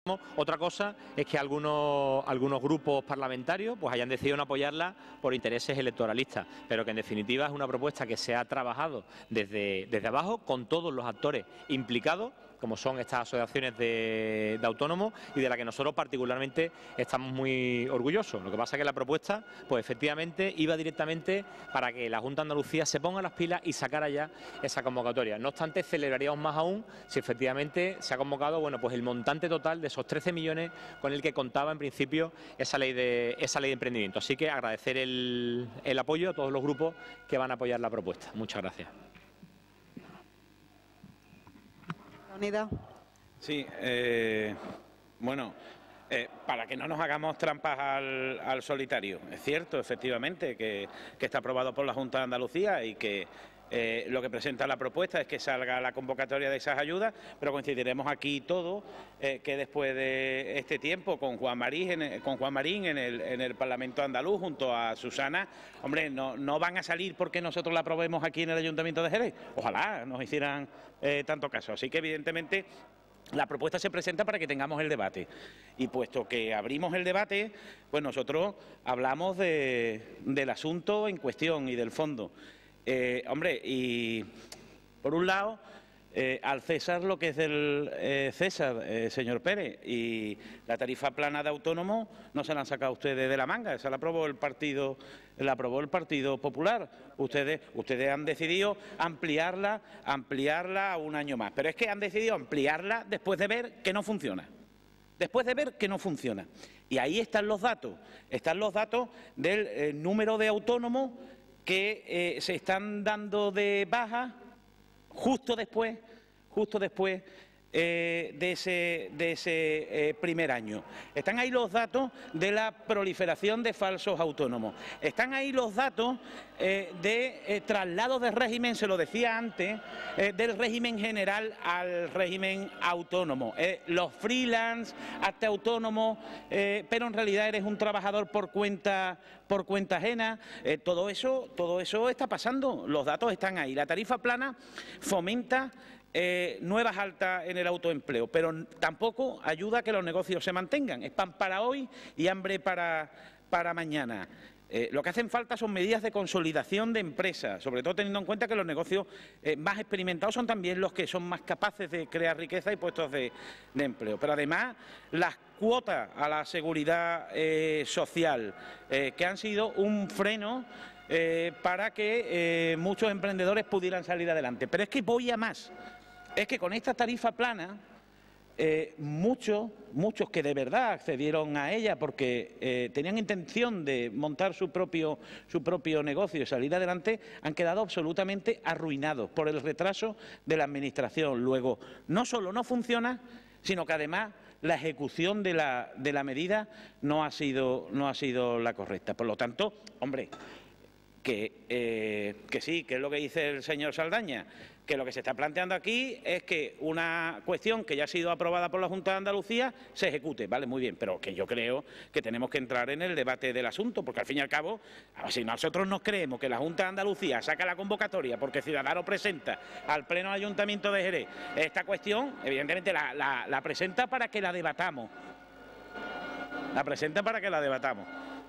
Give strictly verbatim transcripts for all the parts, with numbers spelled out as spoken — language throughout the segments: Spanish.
Otra cosa es que algunos, algunos grupos parlamentarios pues hayan decidido no apoyarla por intereses electoralistas, pero que en definitiva es una propuesta que se ha trabajado desde, desde abajo con todos los actores implicados, como son estas asociaciones de, de autónomos, y de la que nosotros particularmente estamos muy orgullosos. Lo que pasa es que la propuesta, pues efectivamente, iba directamente para que la Junta de Andalucía se ponga las pilas y sacara ya esa convocatoria. No obstante, celebraríamos más aún si efectivamente se ha convocado, bueno, pues el montante total de esos trece millones con el que contaba en principio esa ley de, esa ley de emprendimiento. Así que agradecer el, el apoyo a todos los grupos que van a apoyar la propuesta. Muchas gracias. Unidad. Sí, eh, bueno, eh, para que no nos hagamos trampas al, al solitario, es cierto, efectivamente, que, que está aprobado por la Junta de Andalucía y que eh, lo que presenta la propuesta es que salga la convocatoria de esas ayudas, pero coincidiremos aquí todos eh, que después de este tiempo con Juan Marín, en el, con Juan Marín en el, en el Parlamento andaluz junto a Susana, hombre, no, no van a salir porque nosotros la aprobemos aquí en el Ayuntamiento de Jerez. Ojalá nos hicieran eh, tanto caso. Así que evidentemente la propuesta se presenta para que tengamos el debate y puesto que abrimos el debate, pues nosotros hablamos de, del asunto en cuestión y del fondo. Eh, hombre, y por un lado, eh, al César lo que es del eh, César, eh, señor Pérez, y la tarifa plana de autónomos no se la han sacado ustedes de la manga, esa la aprobó el Partido, la aprobó el Partido Popular. Ustedes, ustedes han decidido ampliarla, ampliarla a un año más, pero es que han decidido ampliarla después de ver que no funciona. Después de ver que no funciona. Y ahí están los datos, están los datos del eh, número de autónomos que eh, se están dando de baja justo después, justo después eh, de ese, de ese eh, primer año. Están ahí los datos de la proliferación de falsos autónomos. Están ahí los datos eh, de eh, traslado de régimen, se lo decía antes, eh, del régimen general al régimen autónomo. Eh, los freelance, hazte autónomo, eh, pero en realidad eres un trabajador por cuenta, por cuenta ajena. Eh, todo eso, todo eso está pasando. Los datos están ahí. La tarifa plana fomenta Eh, nuevas altas en el autoempleo, pero tampoco ayuda a que los negocios se mantengan. Es pan para hoy y hambre para, para mañana. Eh, lo que hacen falta son medidas de consolidación de empresas, sobre todo teniendo en cuenta que los negocios eh, más experimentados son también los que son más capaces de crear riqueza y puestos de, de empleo. Pero además, las cuotas a la seguridad eh, social, eh, que han sido un freno eh, para que eh, muchos emprendedores pudieran salir adelante. Pero es que voy a más. Es que con esta tarifa plana, eh, muchos, muchos que de verdad accedieron a ella porque eh, tenían intención de montar su propio, su propio negocio y salir adelante, han quedado absolutamente arruinados por el retraso de la Administración. Luego, no solo no funciona, sino que además la ejecución de la, de la medida no ha sido, no ha sido la correcta. Por lo tanto, hombre, que, eh, que sí, que es lo que dice el señor Saldaña, que lo que se está planteando aquí es que una cuestión que ya ha sido aprobada por la Junta de Andalucía se ejecute, vale, muy bien, pero que yo creo que tenemos que entrar en el debate del asunto, porque al fin y al cabo, si nosotros nos creemos que la Junta de Andalucía saca la convocatoria porque Ciudadanos presenta al Pleno Ayuntamiento de Jerez esta cuestión, evidentemente la, la, la presenta para que la debatamos, la presenta para que la debatamos.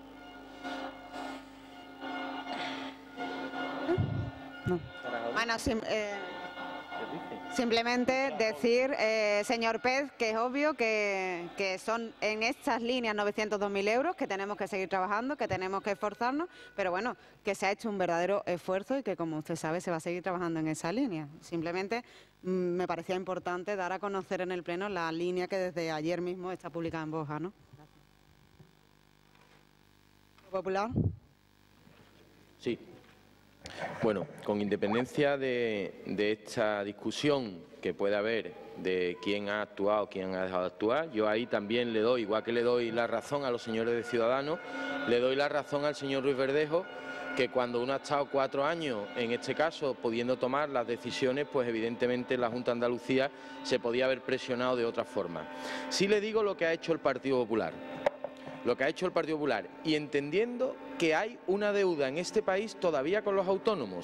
No. Bueno, sim, eh, simplemente decir, eh, señor Pez, que es obvio que, que son en estas líneas novecientos dos mil euros, que tenemos que seguir trabajando, que tenemos que esforzarnos, pero bueno, que se ha hecho un verdadero esfuerzo y que, como usted sabe, se va a seguir trabajando en esa línea. Simplemente mm, me parecía importante dar a conocer en el Pleno la línea que desde ayer mismo está publicada en Boja, ¿no? ¿Popular? Sí. Bueno, con independencia de, de esta discusión que puede haber de quién ha actuado, quién ha dejado de actuar, yo ahí también le doy, igual que le doy la razón a los señores de Ciudadanos, le doy la razón al señor Ruiz Verdejo, que cuando uno ha estado cuatro años, en este caso, pudiendo tomar las decisiones, pues evidentemente la Junta de Andalucía se podía haber presionado de otra forma. Sí le digo lo que ha hecho el Partido Popular. Lo que ha hecho el Partido Popular, y entendiendo que hay una deuda en este país todavía con los autónomos.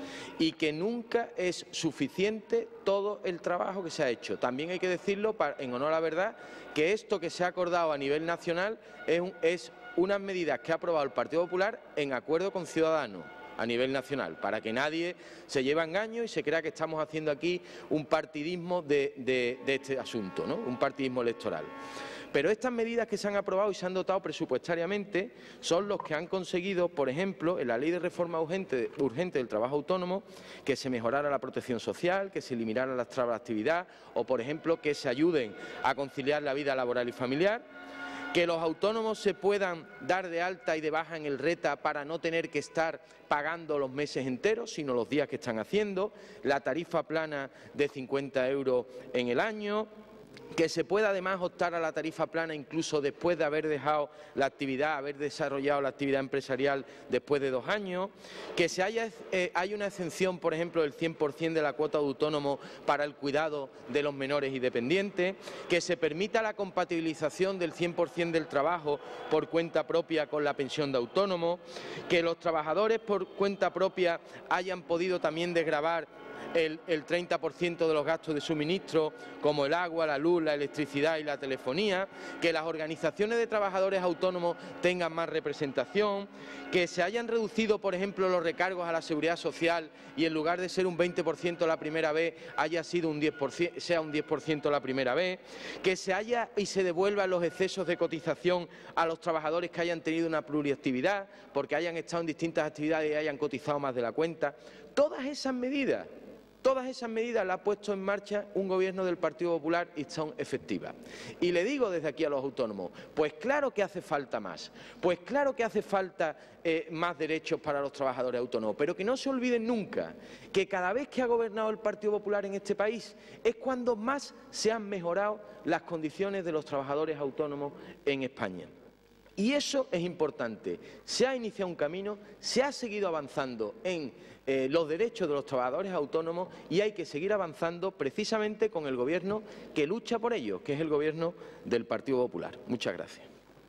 y que nunca es suficiente todo el trabajo que se ha hecho. También hay que decirlo, para, en honor a la verdad, que esto que se ha acordado a nivel nacional es, un, es unas medidas que ha aprobado el Partido Popular en acuerdo con Ciudadanos a nivel nacional, para que nadie se lleve a engaño y se crea que estamos haciendo aquí un partidismo de, de, de este asunto, ¿no? Un partidismo electoral. Pero estas medidas que se han aprobado y se han dotado presupuestariamente son los que han conseguido, por ejemplo, en la Ley de Reforma Urgente, urgente del Trabajo Autónomo, que se mejorara la protección social, que se eliminaran las trabas de actividad o, por ejemplo, que se ayuden a conciliar la vida laboral y familiar, que los autónomos se puedan dar de alta y de baja en el RETA para no tener que estar pagando los meses enteros, sino los días que están haciendo, la tarifa plana de cincuenta euros en el año, que se pueda además optar a la tarifa plana incluso después de haber dejado la actividad, haber desarrollado la actividad empresarial después de dos años, que se haya, eh, hay una exención, por ejemplo, del cien por cien de la cuota de autónomo para el cuidado de los menores y dependientes, que se permita la compatibilización del cien por cien del trabajo por cuenta propia con la pensión de autónomo, que los trabajadores por cuenta propia hayan podido también desgravar El, el treinta por ciento de los gastos de suministro, como el agua, la luz, la electricidad y la telefonía, que las organizaciones de trabajadores autónomos tengan más representación, que se hayan reducido, por ejemplo, los recargos a la seguridad social y en lugar de ser un veinte por ciento la primera vez, haya sido un diez por ciento, sea un diez por ciento la primera vez, que se haya y se devuelvan los excesos de cotización a los trabajadores que hayan tenido una pluriactividad, porque hayan estado en distintas actividades y hayan cotizado más de la cuenta. Todas esas medidas Todas esas medidas las ha puesto en marcha un gobierno del Partido Popular y son efectivas. Y le digo desde aquí a los autónomos, pues claro que hace falta más, pues claro que hace falta eh, más derechos para los trabajadores autónomos, pero que no se olviden nunca que cada vez que ha gobernado el Partido Popular en este país es cuando más se han mejorado las condiciones de los trabajadores autónomos en España. Y eso es importante. Se ha iniciado un camino, se ha seguido avanzando en eh, los derechos de los trabajadores autónomos y hay que seguir avanzando precisamente con el Gobierno que lucha por ello, que es el Gobierno del Partido Popular. Muchas gracias.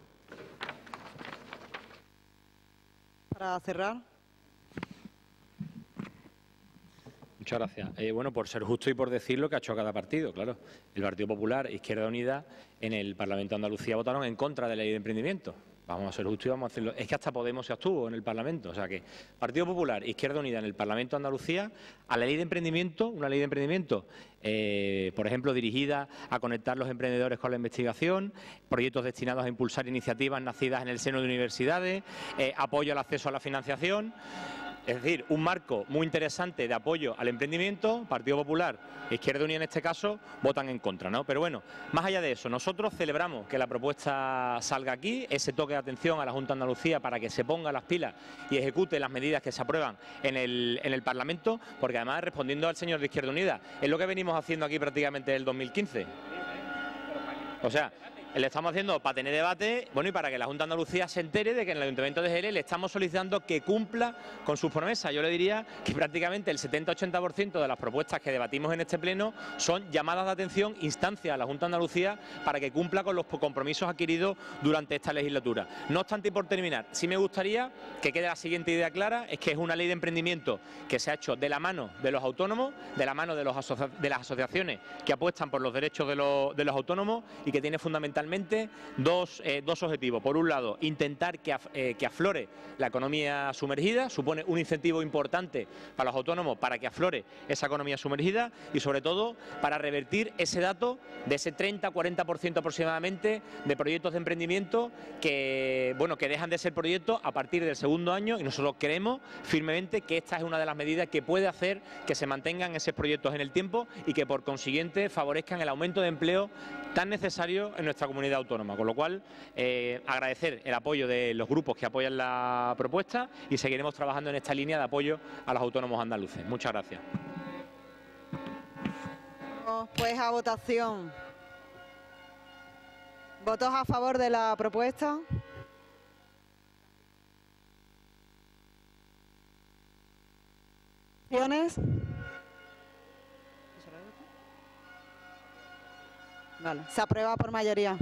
Para cerrar. Muchas gracias. Eh, bueno, por ser justo y por decir lo que ha hecho cada partido, claro. El Partido Popular, Izquierda Unida, en el Parlamento de Andalucía votaron en contra de la ley de emprendimiento. Vamos a ser justos y vamos a hacerlo. Es que hasta Podemos se abstuvo en el Parlamento. O sea que Partido Popular, Izquierda Unida en el Parlamento de Andalucía, a la ley de emprendimiento, una ley de emprendimiento, eh, por ejemplo, dirigida a conectar los emprendedores con la investigación, proyectos destinados a impulsar iniciativas nacidas en el seno de universidades, eh, apoyo al acceso a la financiación. Es decir, un marco muy interesante de apoyo al emprendimiento. Partido Popular, Izquierda Unida en este caso, votan en contra, ¿no? Pero bueno, más allá de eso, nosotros celebramos que la propuesta salga aquí, ese toque de atención a la Junta de Andalucía para que se ponga las pilas y ejecute las medidas que se aprueban en el, en el Parlamento, porque además, respondiendo al señor de Izquierda Unida, es lo que venimos haciendo aquí prácticamente desde el dos mil quince. O sea, le estamos haciendo para tener debate, bueno, y para que la Junta de Andalucía se entere de que en el Ayuntamiento de Jerez le estamos solicitando que cumpla con sus promesas. Yo le diría que prácticamente el setenta ochenta por ciento de las propuestas que debatimos en este pleno son llamadas de atención, instancias a la Junta de Andalucía para que cumpla con los compromisos adquiridos durante esta legislatura. No obstante, y por terminar, sí me gustaría que quede la siguiente idea clara, es que es una ley de emprendimiento que se ha hecho de la mano de los autónomos, de la mano de, los asocia de las asociaciones que apuestan por los derechos de los, de los autónomos y que tiene fundamentalmente Dos, eh, dos objetivos. Por un lado, intentar que, af, eh, que aflore la economía sumergida, supone un incentivo importante para los autónomos para que aflore esa economía sumergida y, sobre todo, para revertir ese dato de ese treinta a cuarenta por ciento aproximadamente de proyectos de emprendimiento que, bueno, que dejan de ser proyectos a partir del segundo año y nosotros creemos firmemente que esta es una de las medidas que puede hacer que se mantengan esos proyectos en el tiempo y que, por consiguiente, favorezcan el aumento de empleo tan necesario en nuestra comunidad autónoma, con lo cual eh, agradecer el apoyo de los grupos que apoyan la propuesta y seguiremos trabajando en esta línea de apoyo a los autónomos andaluces. Muchas gracias. Pues a votación. ¿Votos a favor de la propuesta? ¿Opciones? Vale, se aprueba por mayoría.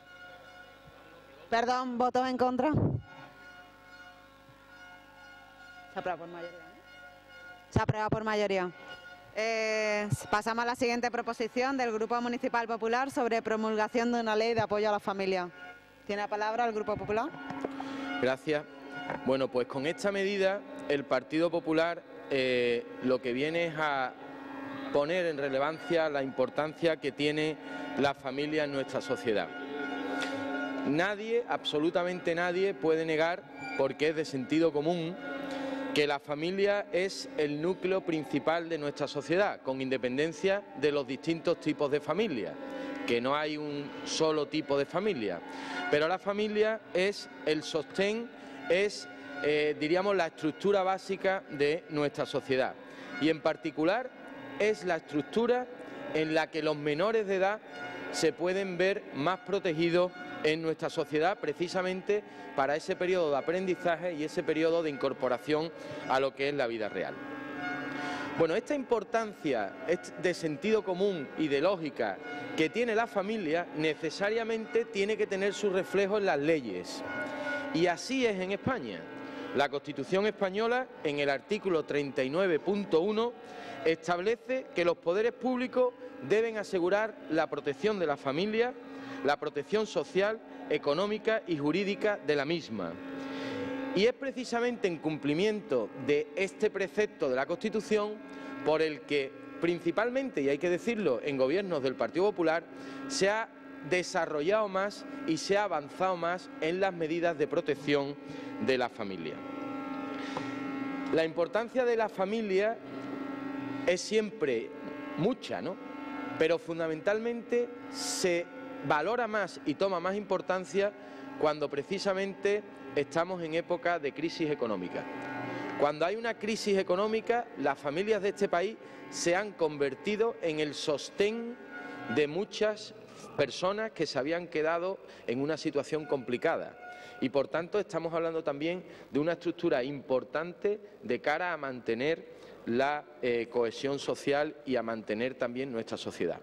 Perdón, ¿votos en contra? Se aprueba por mayoría, ¿no? Se aprueba por mayoría. Eh, pasamos a la siguiente proposición del Grupo Municipal Popular sobre promulgación de una ley de apoyo a la familia. ¿Tiene la palabra el Grupo Popular? Gracias. Bueno, pues con esta medida el Partido Popular eh, lo que viene es a poner en relevancia la importancia que tiene la familia en nuestra sociedad. Nadie, absolutamente nadie, puede negar, porque es de sentido común, que la familia es el núcleo principal de nuestra sociedad, con independencia de los distintos tipos de familia, que no hay un solo tipo de familia. Pero la familia es el sostén, es, eh, diríamos, la estructura básica de nuestra sociedad. Y en particular es la estructura en la que los menores de edad se pueden ver más protegidos en nuestra sociedad, precisamente para ese periodo de aprendizaje y ese periodo de incorporación a lo que es la vida real. Bueno, esta importancia de sentido común y de lógica que tiene la familia necesariamente tiene que tener su reflejo en las leyes. Y así es en España. La Constitución española, en el artículo treinta y nueve punto uno, establece que los poderes públicos deben asegurar la protección de la familia, la protección social, económica y jurídica de la misma. Y es precisamente en cumplimiento de este precepto de la Constitución por el que principalmente, y hay que decirlo, en gobiernos del Partido Popular se ha desarrollado más y se ha avanzado más en las medidas de protección de la familia. La importancia de la familia es siempre mucha, ¿no? Pero fundamentalmente se valora más y toma más importancia cuando precisamente estamos en época de crisis económica. Cuando hay una crisis económica, las familias de este país se han convertido en el sostén de muchas personas que se habían quedado en una situación complicada. Y por tanto estamos hablando también de una estructura importante de cara a mantener la eh, cohesión social y a mantener también nuestra sociedad.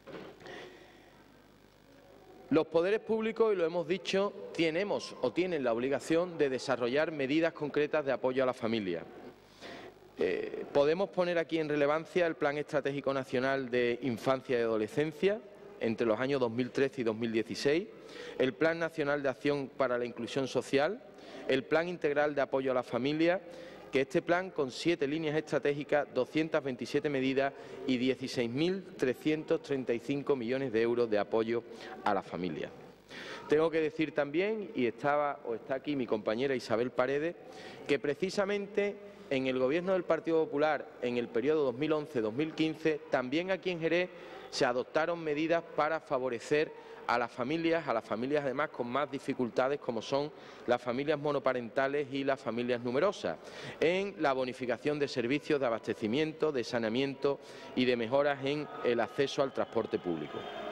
Los poderes públicos, y lo hemos dicho, tenemos o tienen la obligación de desarrollar medidas concretas de apoyo a la familia. Eh, podemos poner aquí en relevancia el Plan Estratégico Nacional de Infancia y Adolescencia entre los años dos mil trece y dos mil dieciséis, el Plan Nacional de Acción para la Inclusión Social, el Plan Integral de Apoyo a la Familia, que este plan, con siete líneas estratégicas, doscientas veintisiete medidas y dieciséis mil trescientos treinta y cinco millones de euros de apoyo a la familia. Tengo que decir también, y estaba o está aquí mi compañera Isabel Paredes, que precisamente en el Gobierno del Partido Popular, en el periodo dos mil once dos mil quince, también aquí en Jerez se adoptaron medidas para favorecer a las familias, a las familias además con más dificultades, como son las familias monoparentales y las familias numerosas, en la bonificación de servicios de abastecimiento, de saneamiento y de mejoras en el acceso al transporte público.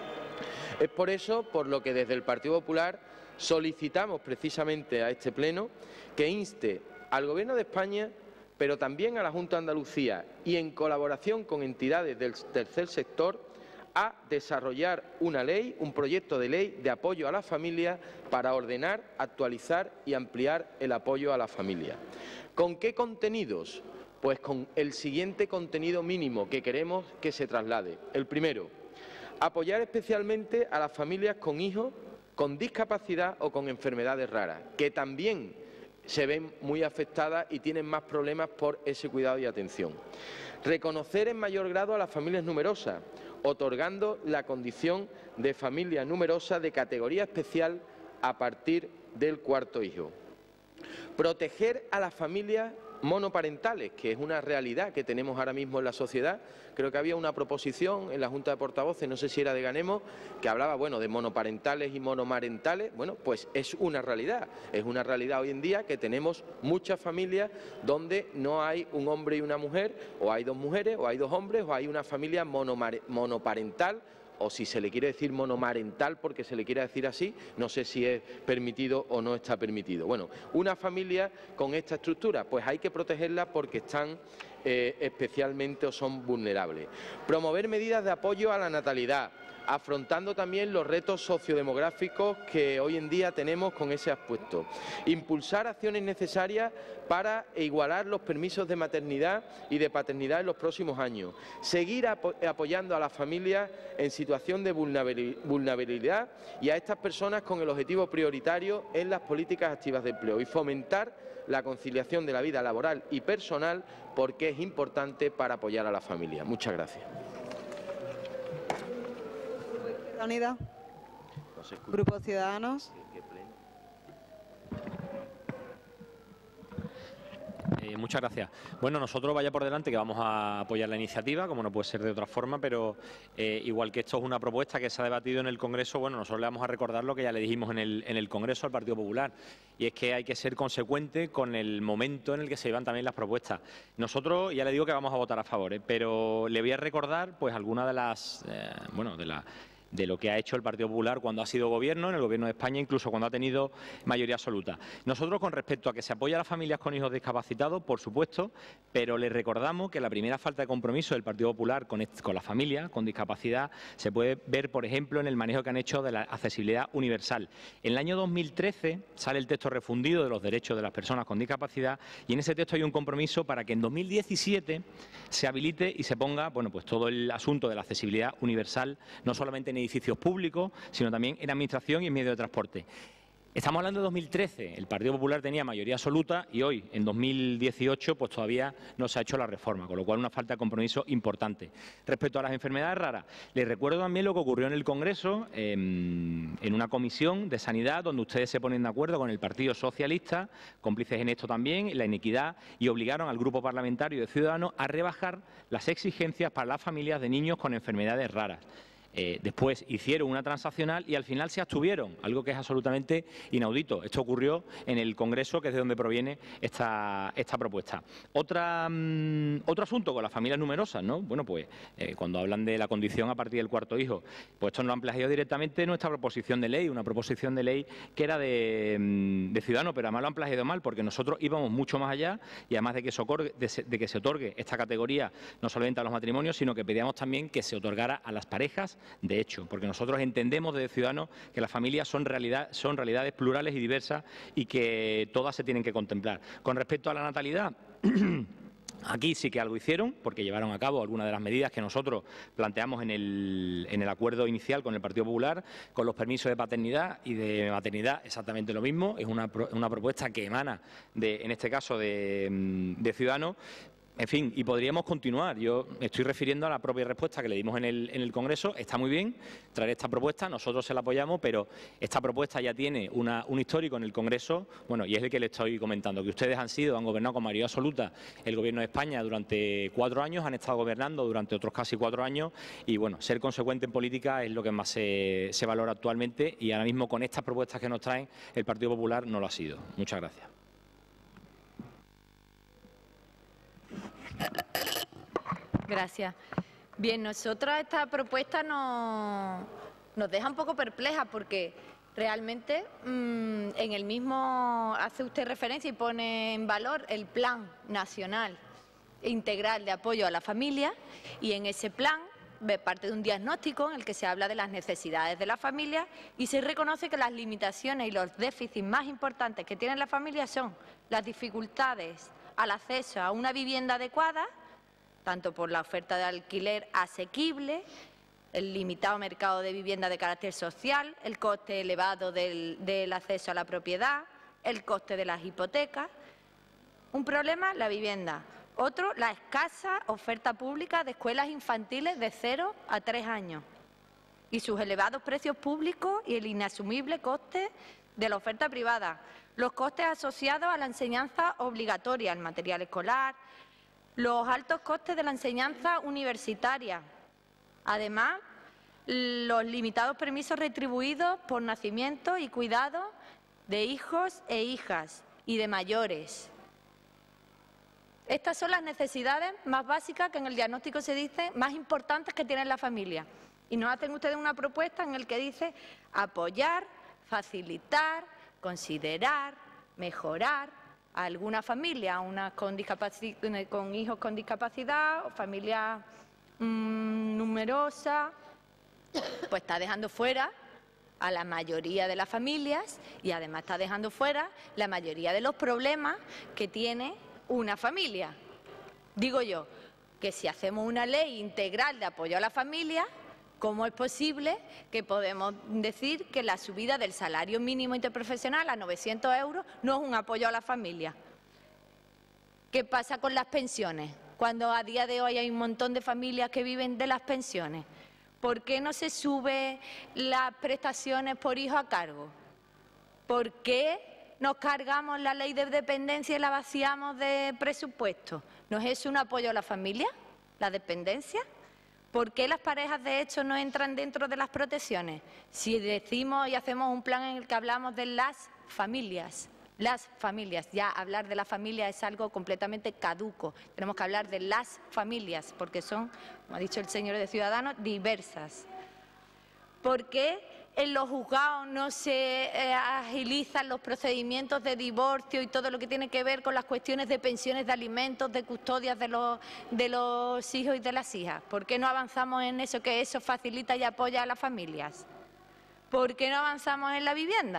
Es por eso por lo que desde el Partido Popular solicitamos precisamente a este Pleno que inste al Gobierno de España, pero también a la Junta de Andalucía y en colaboración con entidades del tercer sector, a desarrollar una ley, un proyecto de ley de apoyo a la familia para ordenar, actualizar y ampliar el apoyo a la familia. ¿Con qué contenidos? Pues con el siguiente contenido mínimo que queremos que se traslade. El primero, apoyar especialmente a las familias con hijos con discapacidad o con enfermedades raras, que también se ven muy afectadas y tienen más problemas por ese cuidado y atención. Reconocer en mayor grado a las familias numerosas, otorgando la condición de familia numerosa de categoría especial a partir del cuarto hijo. Proteger a las familias monoparentales, que es una realidad que tenemos ahora mismo en la sociedad. Creo que había una proposición en la Junta de Portavoces, no sé si era de Ganemos, que hablaba, bueno, de monoparentales y monomarentales. Bueno, pues es una realidad, es una realidad hoy en día que tenemos muchas familias donde no hay un hombre y una mujer, o hay dos mujeres, o hay dos hombres, o hay una familia monoparental, o si se le quiere decir monomarental porque se le quiere decir así, no sé si es permitido o no está permitido. Bueno, una familia con esta estructura, pues hay que protegerla porque están eh, especialmente o son vulnerables. Promover medidas de apoyo a la natalidad, afrontando también los retos sociodemográficos que hoy en día tenemos con ese aspecto. Impulsar acciones necesarias para igualar los permisos de maternidad y de paternidad en los próximos años. Seguir apo apoyando a las familias en situación de vulnerabilidad y a estas personas con el objetivo prioritario en las políticas activas de empleo y fomentar la conciliación de la vida laboral y personal, porque es importante para apoyar a la familia. Muchas gracias. Unida. Grupo Ciudadanos. Eh, muchas gracias. Bueno, nosotros vaya por delante que vamos a apoyar la iniciativa, como no puede ser de otra forma, pero eh, igual que esto es una propuesta que se ha debatido en el Congreso, bueno, nosotros le vamos a recordar lo que ya le dijimos en el, en el Congreso al Partido Popular, y es que hay que ser consecuente con el momento en el que se llevan también las propuestas. Nosotros, ya le digo que vamos a votar a favor, ¿eh? Pero le voy a recordar pues algunas de las, eh, bueno, de las... de lo que ha hecho el Partido Popular cuando ha sido gobierno, en el Gobierno de España, incluso cuando ha tenido mayoría absoluta. Nosotros, con respecto a que se apoya a las familias con hijos discapacitados, por supuesto, pero les recordamos que la primera falta de compromiso del Partido Popular con, con las familias con discapacidad se puede ver, por ejemplo, en el manejo que han hecho de la accesibilidad universal. En el año dos mil trece sale el texto refundido de los derechos de las personas con discapacidad y en ese texto hay un compromiso para que en dos mil diecisiete se habilite y se ponga, bueno, pues todo el asunto de la accesibilidad universal, no solamente en edificios públicos, sino también en administración y en medio de transporte. Estamos hablando de dos mil trece, el Partido Popular tenía mayoría absoluta y hoy, en dos mil dieciocho, pues todavía no se ha hecho la reforma, con lo cual una falta de compromiso importante. Respecto a las enfermedades raras, les recuerdo también lo que ocurrió en el Congreso, eh, en una comisión de sanidad, donde ustedes se ponen de acuerdo con el Partido Socialista, cómplices en esto también, la inequidad, y obligaron al Grupo Parlamentario de Ciudadanos a rebajar las exigencias para las familias de niños con enfermedades raras. Eh, después hicieron una transaccional y al final se abstuvieron, algo que es absolutamente inaudito. Esto ocurrió en el Congreso, que es de donde proviene esta, esta propuesta. Otra, mmm, otro asunto con las familias numerosas, ¿no? Bueno, pues eh, cuando hablan de la condición a partir del cuarto hijo, pues esto nos lo han plagiado directamente nuestra proposición de ley, una proposición de ley que era de, de Ciudadanos, pero además lo han plagiado mal, porque nosotros íbamos mucho más allá y además de que, se otorgue, de, de que se otorgue esta categoría no solamente a los matrimonios, sino que pedíamos también que se otorgara a las parejas de hecho, porque nosotros entendemos desde Ciudadanos que las familias son, realidad, son realidades plurales y diversas y que todas se tienen que contemplar. Con respecto a la natalidad, aquí sí que algo hicieron, porque llevaron a cabo algunas de las medidas que nosotros planteamos en el, en el acuerdo inicial con el Partido Popular, con los permisos de paternidad y de maternidad, exactamente lo mismo. Es una, una propuesta que emana, de, en este caso, de, de Ciudadanos. En fin, y podríamos continuar. Yo me estoy refiriendo a la propia respuesta que le dimos en el, en el Congreso. Está muy bien traer esta propuesta, nosotros se la apoyamos, pero esta propuesta ya tiene una, un histórico en el Congreso, bueno, y es el que le estoy comentando, que ustedes han sido, han gobernado con mayoría absoluta el Gobierno de España durante cuatro años, han estado gobernando durante otros casi cuatro años, y bueno, ser consecuente en política es lo que más se, se valora actualmente, y ahora mismo con estas propuestas que nos traen, el Partido Popular no lo ha sido. Muchas gracias. Gracias. Bien, nosotras esta propuesta nos, nos deja un poco perplejas porque realmente mmm, en el mismo hace usted referencia y pone en valor el Plan Nacional Integral de Apoyo a la Familia y en ese plan ve parte de un diagnóstico en el que se habla de las necesidades de la familia y se reconoce que las limitaciones y los déficits más importantes que tienen las familias son las dificultades al acceso a una vivienda adecuada, tanto por la oferta de alquiler asequible, el limitado mercado de vivienda de carácter social, el coste elevado del, del acceso a la propiedad, el coste de las hipotecas. Un problema, la vivienda. Otro, la escasa oferta pública de escuelas infantiles de cero a tres años y sus elevados precios públicos y el inasumible coste de la oferta privada. Los costes asociados a la enseñanza obligatoria, el material escolar, los altos costes de la enseñanza universitaria. Además, los limitados permisos retribuidos por nacimiento y cuidado de hijos e hijas y de mayores. Estas son las necesidades más básicas que en el diagnóstico se dice más importantes que tiene la familia. Y nos hacen ustedes una propuesta en la que dice apoyar, facilitar, considerar, mejorar a alguna familia, una con, con hijos con discapacidad o familia mmm, numerosa. pues está dejando fuera a la mayoría de las familias y además está dejando fuera la mayoría de los problemas que tiene una familia. Digo yo, que si hacemos una ley integral de apoyo a la familia, ¿cómo es posible que podemos decir que la subida del salario mínimo interprofesional a novecientos euros no es un apoyo a la familia? ¿Qué pasa con las pensiones? Cuando a día de hoy hay un montón de familias que viven de las pensiones. ¿Por qué no se sube las prestaciones por hijo a cargo? ¿Por qué nos cargamos la ley de dependencia y la vaciamos de presupuesto? ¿No es eso un apoyo a la familia, la dependencia? ¿Por qué las parejas de hecho no entran dentro de las protecciones? Si decimos y hacemos un plan en el que hablamos de las familias, las familias, ya hablar de la familia es algo completamente caduco. Tenemos que hablar de las familias, porque son, como ha dicho el señor de Ciudadanos, diversas. ¿Por qué en los juzgados no se eh, agilizan los procedimientos de divorcio y todo lo que tiene que ver con las cuestiones de pensiones, de alimentos, de custodias de los, de los hijos y de las hijas? ¿Por qué no avanzamos en eso, que eso facilita y apoya a las familias? ¿Por qué no avanzamos en la vivienda?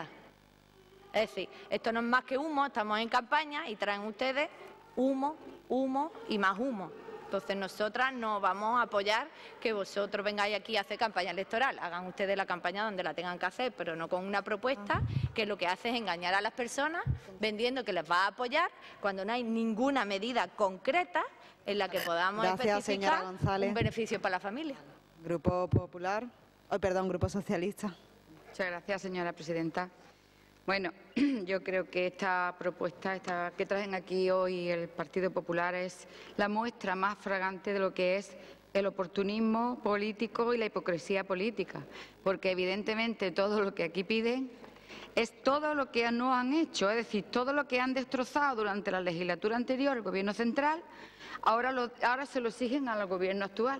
Es decir, esto no es más que humo, estamos en campaña y traen ustedes humo, humo y más humo. Entonces nosotras no vamos a apoyar que vosotros vengáis aquí a hacer campaña electoral. Hagan ustedes la campaña donde la tengan que hacer, pero no con una propuesta que lo que hace es engañar a las personas vendiendo que les va a apoyar cuando no hay ninguna medida concreta en la que podamos Gracias, especificar señora González. un beneficio para la familia. Grupo Popular, oh, perdón, Grupo Socialista. Muchas gracias, señora presidenta. Bueno, yo creo que esta propuesta esta, que traen aquí hoy el Partido Popular es la muestra más fragante de lo que es el oportunismo político y la hipocresía política, porque evidentemente todo lo que aquí piden es todo lo que no han hecho, es decir, todo lo que han destrozado durante la legislatura anterior el Gobierno central, ahora, lo, ahora se lo exigen al Gobierno actual.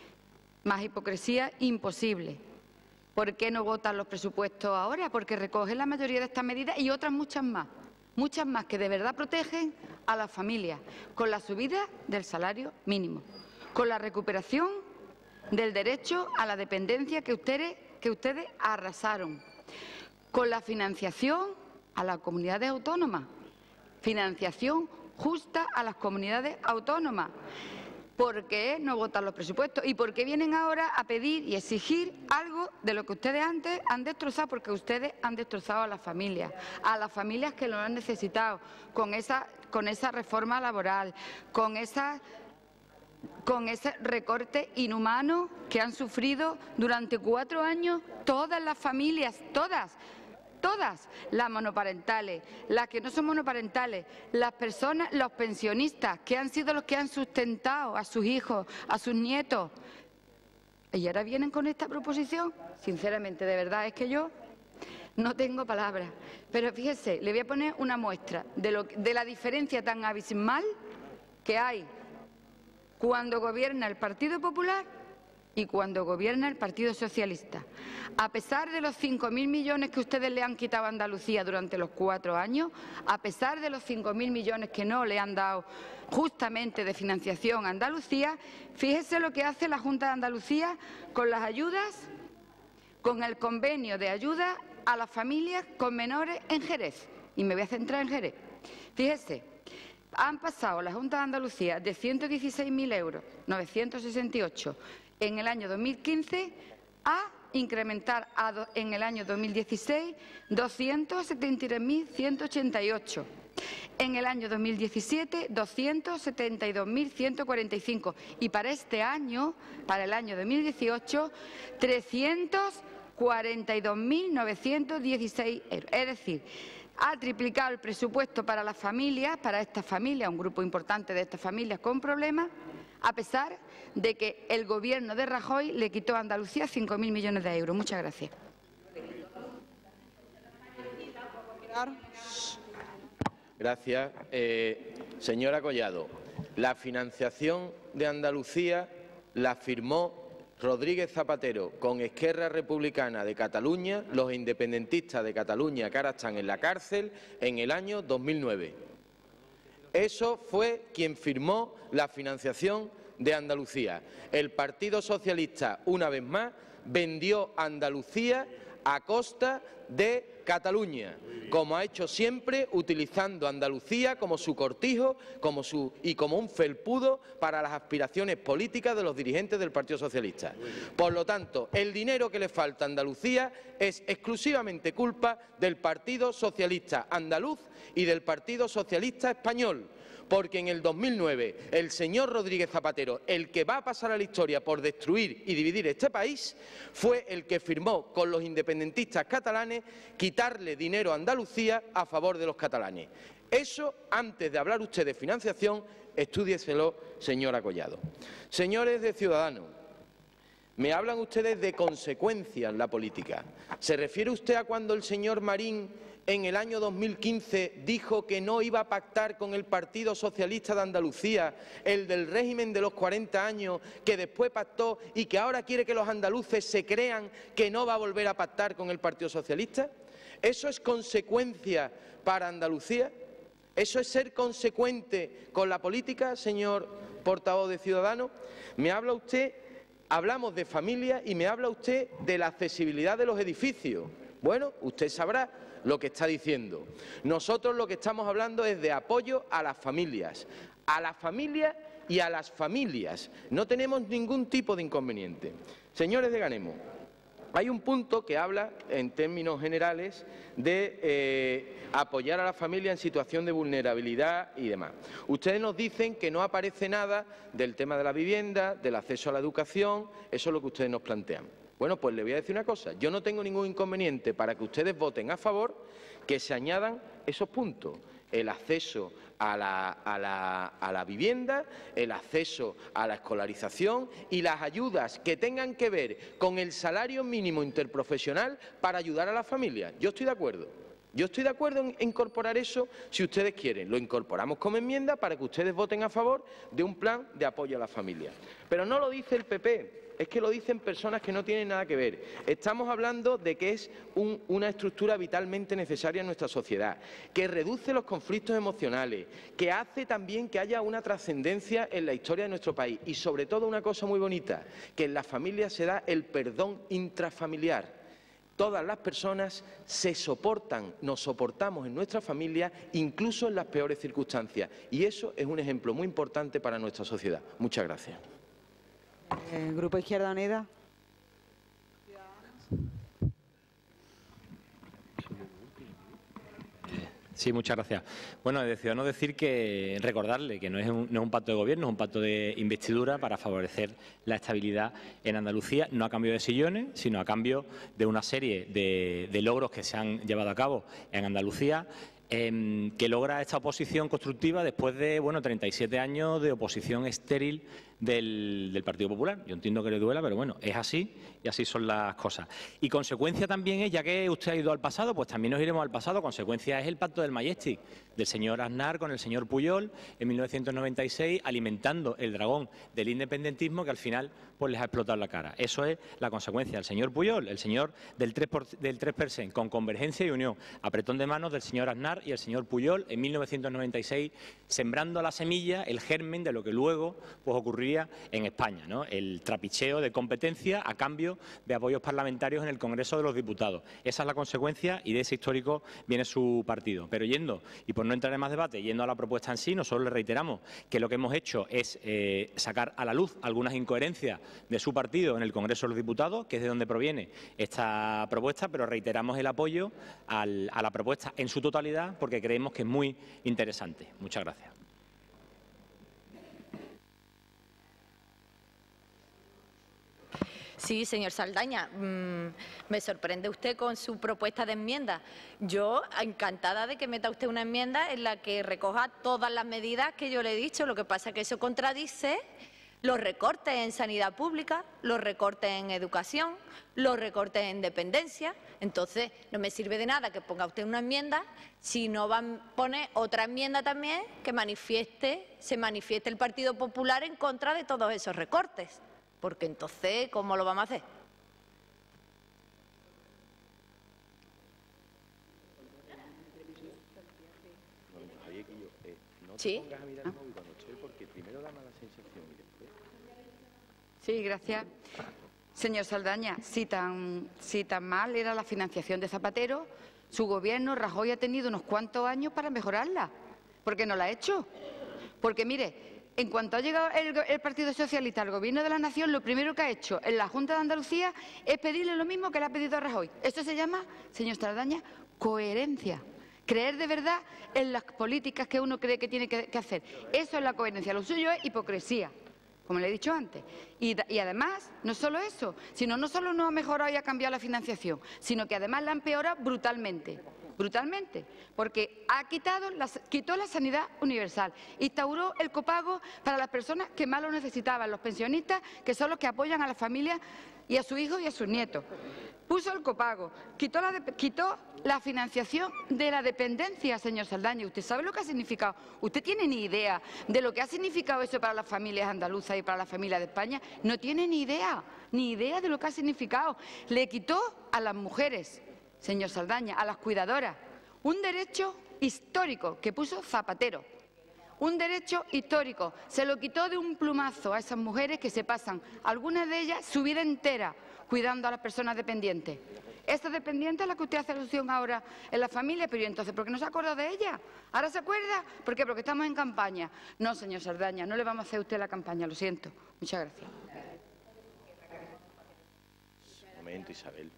Más hipocresía imposible. ¿Por qué no votan los presupuestos ahora? Porque recogen la mayoría de estas medidas y otras muchas más, muchas más que de verdad protegen a las familias, con la subida del salario mínimo, con la recuperación del derecho a la dependencia que ustedes, que ustedes arrasaron, con la financiación a las comunidades autónomas, financiación justa a las comunidades autónomas. ¿Por qué no votan los presupuestos? ¿Y por qué vienen ahora a pedir y exigir algo de lo que ustedes antes han destrozado? Porque ustedes han destrozado a las familias, a las familias que lo han necesitado, con esa, con esa reforma laboral, con, esa, con ese recorte inhumano que han sufrido durante cuatro años todas las familias, todas. Todas, las monoparentales, las que no son monoparentales, las personas, los pensionistas, que han sido los que han sustentado a sus hijos, a sus nietos. Y ahora vienen con esta proposición. Sinceramente, de verdad, es que yo no tengo palabras. Pero fíjese, le voy a poner una muestra de, lo, de la diferencia tan abismal que hay cuando gobierna el Partido Popular y cuando gobierna el Partido Socialista. A pesar de los cinco mil millones que ustedes le han quitado a Andalucía durante los cuatro años, a pesar de los cinco mil millones que no le han dado justamente de financiación a Andalucía, fíjese lo que hace la Junta de Andalucía con las ayudas, con el convenio de ayuda a las familias con menores en Jerez. Y me voy a centrar en Jerez. Fíjese, han pasado la Junta de Andalucía de ciento dieciséis mil euros, novecientos sesenta y ocho, en el año dos mil quince a incrementar a do, en el año dos mil dieciséis doscientos setenta y tres mil ciento ochenta y ocho. En el año dos mil diecisiete, doscientos setenta y dos mil ciento cuarenta y cinco. Y para este año, para el año dos mil dieciocho, trescientos cuarenta y dos mil novecientos dieciséis euros. Es decir, ha triplicado el presupuesto para las familias, para estas familias, un grupo importante de estas familias con problemas, a pesar de que el Gobierno de Rajoy le quitó a Andalucía cinco mil millones de euros. Muchas gracias. Gracias. Eh, señora Collado, la financiación de Andalucía la firmó Rodríguez Zapatero con Esquerra Republicana de Cataluña, los independentistas de Cataluña que ahora están en la cárcel, en el año dos mil nueve. Eso fue quien firmó la financiación de Andalucía. El Partido Socialista, una vez más, vendió Andalucía a costa de Cataluña, como ha hecho siempre, utilizando Andalucía como su cortijo como su, y como un felpudo para las aspiraciones políticas de los dirigentes del Partido Socialista. Por lo tanto, el dinero que le falta a Andalucía es exclusivamente culpa del Partido Socialista andaluz y del Partido Socialista español, porque en el dos mil nueve el señor Rodríguez Zapatero, el que va a pasar a la historia por destruir y dividir este país, fue el que firmó con los independentistas catalanes quitarle dinero a Andalucía a favor de los catalanes. Eso, antes de hablar usted de financiación, estúdieselo, señora Collado. Señores de Ciudadanos, me hablan ustedes de consecuencias en la política. ¿Se refiere usted a cuando el señor Marín en el año dos mil quince dijo que no iba a pactar con el Partido Socialista de Andalucía, el del régimen de los cuarenta años, que después pactó y que ahora quiere que los andaluces se crean que no va a volver a pactar con el Partido Socialista? ¿Eso es consecuencia para Andalucía? ¿Eso es ser consecuente con la política, señor portavoz de Ciudadanos? Me habla usted, hablamos de familia y me habla usted de la accesibilidad de los edificios. Bueno, usted sabrá lo que está diciendo. Nosotros lo que estamos hablando es de apoyo a las familias, a las familias y a las familias. No tenemos ningún tipo de inconveniente. Señores de Ganemos, hay un punto que habla, en términos generales, de eh, apoyar a la familia en situación de vulnerabilidad y demás. Ustedes nos dicen que no aparece nada del tema de la vivienda, del acceso a la educación, eso es lo que ustedes nos plantean. Bueno, pues le voy a decir una cosa, yo no tengo ningún inconveniente para que ustedes voten a favor que se añadan esos puntos, el acceso a la, a la, a la vivienda, el acceso a la escolarización y las ayudas que tengan que ver con el salario mínimo interprofesional para ayudar a las familias. Yo estoy de acuerdo. Yo estoy de acuerdo en incorporar eso si ustedes quieren. Lo incorporamos como enmienda para que ustedes voten a favor de un plan de apoyo a las familias. Pero no lo dice el P P. Es que lo dicen personas que no tienen nada que ver. Estamos hablando de que es un, una estructura vitalmente necesaria en nuestra sociedad, que reduce los conflictos emocionales, que hace también que haya una trascendencia en la historia de nuestro país y, sobre todo, una cosa muy bonita, que en las familias se da el perdón intrafamiliar. Todas las personas se soportan, nos soportamos en nuestra familia, incluso en las peores circunstancias. Y eso es un ejemplo muy importante para nuestra sociedad. Muchas gracias. Eh, Grupo Izquierda Unida. Sí, muchas gracias. Bueno, de Ciudadanos decir que recordarle que no es, un, no es un pacto de gobierno, es un pacto de investidura para favorecer la estabilidad en Andalucía, no a cambio de sillones, sino a cambio de una serie de, de logros que se han llevado a cabo en Andalucía, eh, que logra esta oposición constructiva después de bueno, treinta y siete años de oposición estéril del, del Partido Popular. Yo entiendo que le duela, pero bueno, es así y así son las cosas. Y consecuencia también es, ya que usted ha ido al pasado, pues también nos iremos al pasado. Consecuencia es el pacto del Majestic, del señor Aznar con el señor Pujol en mil novecientos noventa y seis, alimentando el dragón del independentismo que al final pues les ha explotado la cara. Eso es la consecuencia. El señor Pujol, el señor del tres por ciento, del tres por ciento con Convergencia y Unión, apretón de manos del señor Aznar y el señor Pujol en mil novecientos noventa y seis, sembrando la semilla, el germen de lo que luego pues ocurriría en España, ¿no? El trapicheo de competencia a cambio de apoyos parlamentarios en el Congreso de los Diputados. Esa es la consecuencia y de ese histórico viene su partido. Pero yendo, y por no entrar en más debate, yendo a la propuesta en sí, nosotros le reiteramos que lo que hemos hecho es eh, sacar a la luz algunas incoherencias de su partido en el Congreso de los Diputados, que es de donde proviene esta propuesta, pero reiteramos el apoyo al, a la propuesta en su totalidad porque creemos que es muy interesante. Muchas gracias. Sí, señor Saldaña, mmm, me sorprende usted con su propuesta de enmienda. Yo, encantada de que meta usted una enmienda en la que recoja todas las medidas que yo le he dicho. Lo que pasa es que eso contradice los recortes en sanidad pública, los recortes en educación, los recortes en dependencia. Entonces, no me sirve de nada que ponga usted una enmienda si no va a poner otra enmienda también que manifieste, se manifieste el Partido Popular en contra de todos esos recortes. Porque entonces, ¿cómo lo vamos a hacer? Sí. Sí, gracias. Señor Saldaña, si tan, si tan mal era la financiación de Zapatero, su gobierno, Rajoy, ha tenido unos cuantos años para mejorarla. ¿Por qué no la ha hecho? Porque, mire, en cuanto ha llegado el, el Partido Socialista al Gobierno de la Nación, lo primero que ha hecho en la Junta de Andalucía es pedirle lo mismo que le ha pedido a Rajoy. Esto se llama, señor Saldaña, coherencia. Creer de verdad en las políticas que uno cree que tiene que, que hacer. Eso es la coherencia. Lo suyo es hipocresía, como le he dicho antes. Y, y además, no solo eso, sino no solo no ha mejorado y ha cambiado la financiación, sino que además la ha empeorado brutalmente. Brutalmente, porque ha quitado la, quitó la sanidad universal, instauró el copago para las personas que más lo necesitaban, los pensionistas, que son los que apoyan a las familias y a sus hijos y a sus nietos. Puso el copago, quitó la, quitó la financiación de la dependencia, señor Saldaña. ¿Usted sabe lo que ha significado? ¿Usted tiene ni idea de lo que ha significado eso para las familias andaluzas y para las familias de España? No tiene ni idea, ni idea de lo que ha significado. Le quitó a las mujeres, señor Saldaña, a las cuidadoras, un derecho histórico que puso Zapatero. Un derecho histórico. Se lo quitó de un plumazo a esas mujeres que se pasan, algunas de ellas, su vida entera cuidando a las personas dependientes. Esta dependiente es la que usted hace alusión ahora en la familia, pero ¿y entonces por qué no se acuerda de ella? ¿Ahora se acuerda? ¿Por qué? Porque estamos en campaña. No, señor Saldaña, no le vamos a hacer a usted la campaña, lo siento. Muchas gracias. Un momento, Isabel.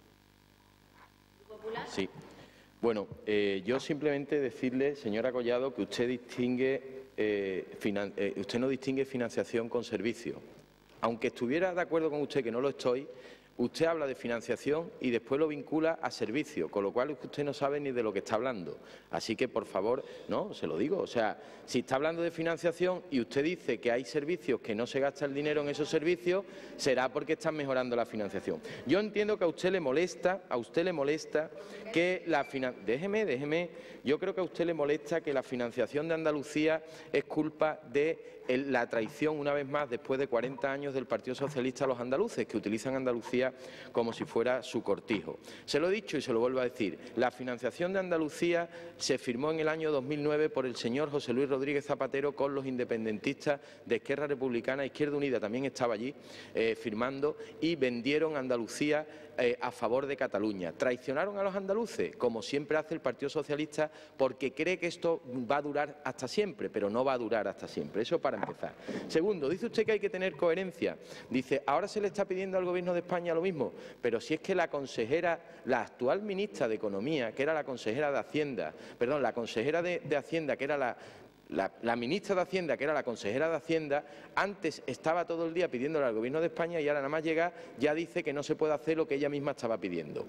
Sí. Bueno, eh, yo simplemente decirle, señora Collado, que usted distingue, eh, finan eh, usted no distingue financiación con servicio. Aunque estuviera de acuerdo con usted, que no lo estoy, usted habla de financiación y después lo vincula a servicio, con lo cual usted no sabe ni de lo que está hablando. Así que, por favor, no, se lo digo. O sea, si está hablando de financiación y usted dice que hay servicios que no se gasta el dinero en esos servicios, será porque están mejorando la financiación. Yo entiendo que a usted le molesta, a usted le molesta que la financiación... Déjeme, déjeme. Yo creo que a usted le molesta que la financiación de Andalucía es culpa de la traición, una vez más, después de cuarenta años del Partido Socialista a los andaluces, que utilizan Andalucía como si fuera su cortijo. Se lo he dicho y se lo vuelvo a decir. La financiación de Andalucía se firmó en el año dos mil nueve por el señor José Luis Rodríguez Zapatero con los independentistas de Esquerra Republicana. Izquierda Unida también estaba allí eh, firmando y vendieron Andalucía eh, a favor de Cataluña. Traicionaron a los andaluces, como siempre hace el Partido Socialista, porque cree que esto va a durar hasta siempre, pero no va a durar hasta siempre. Eso para empezar. Segundo, dice usted que hay que tener coherencia. Dice, ahora se le está pidiendo al Gobierno de España lo mismo, pero si es que la consejera, la actual ministra de Economía, que era la consejera de Hacienda, perdón, la consejera de, de Hacienda, que era la... La, la ministra de Hacienda, que era la consejera de Hacienda, antes estaba todo el día pidiéndole al Gobierno de España y ahora nada más llega ya dice que no se puede hacer lo que ella misma estaba pidiendo.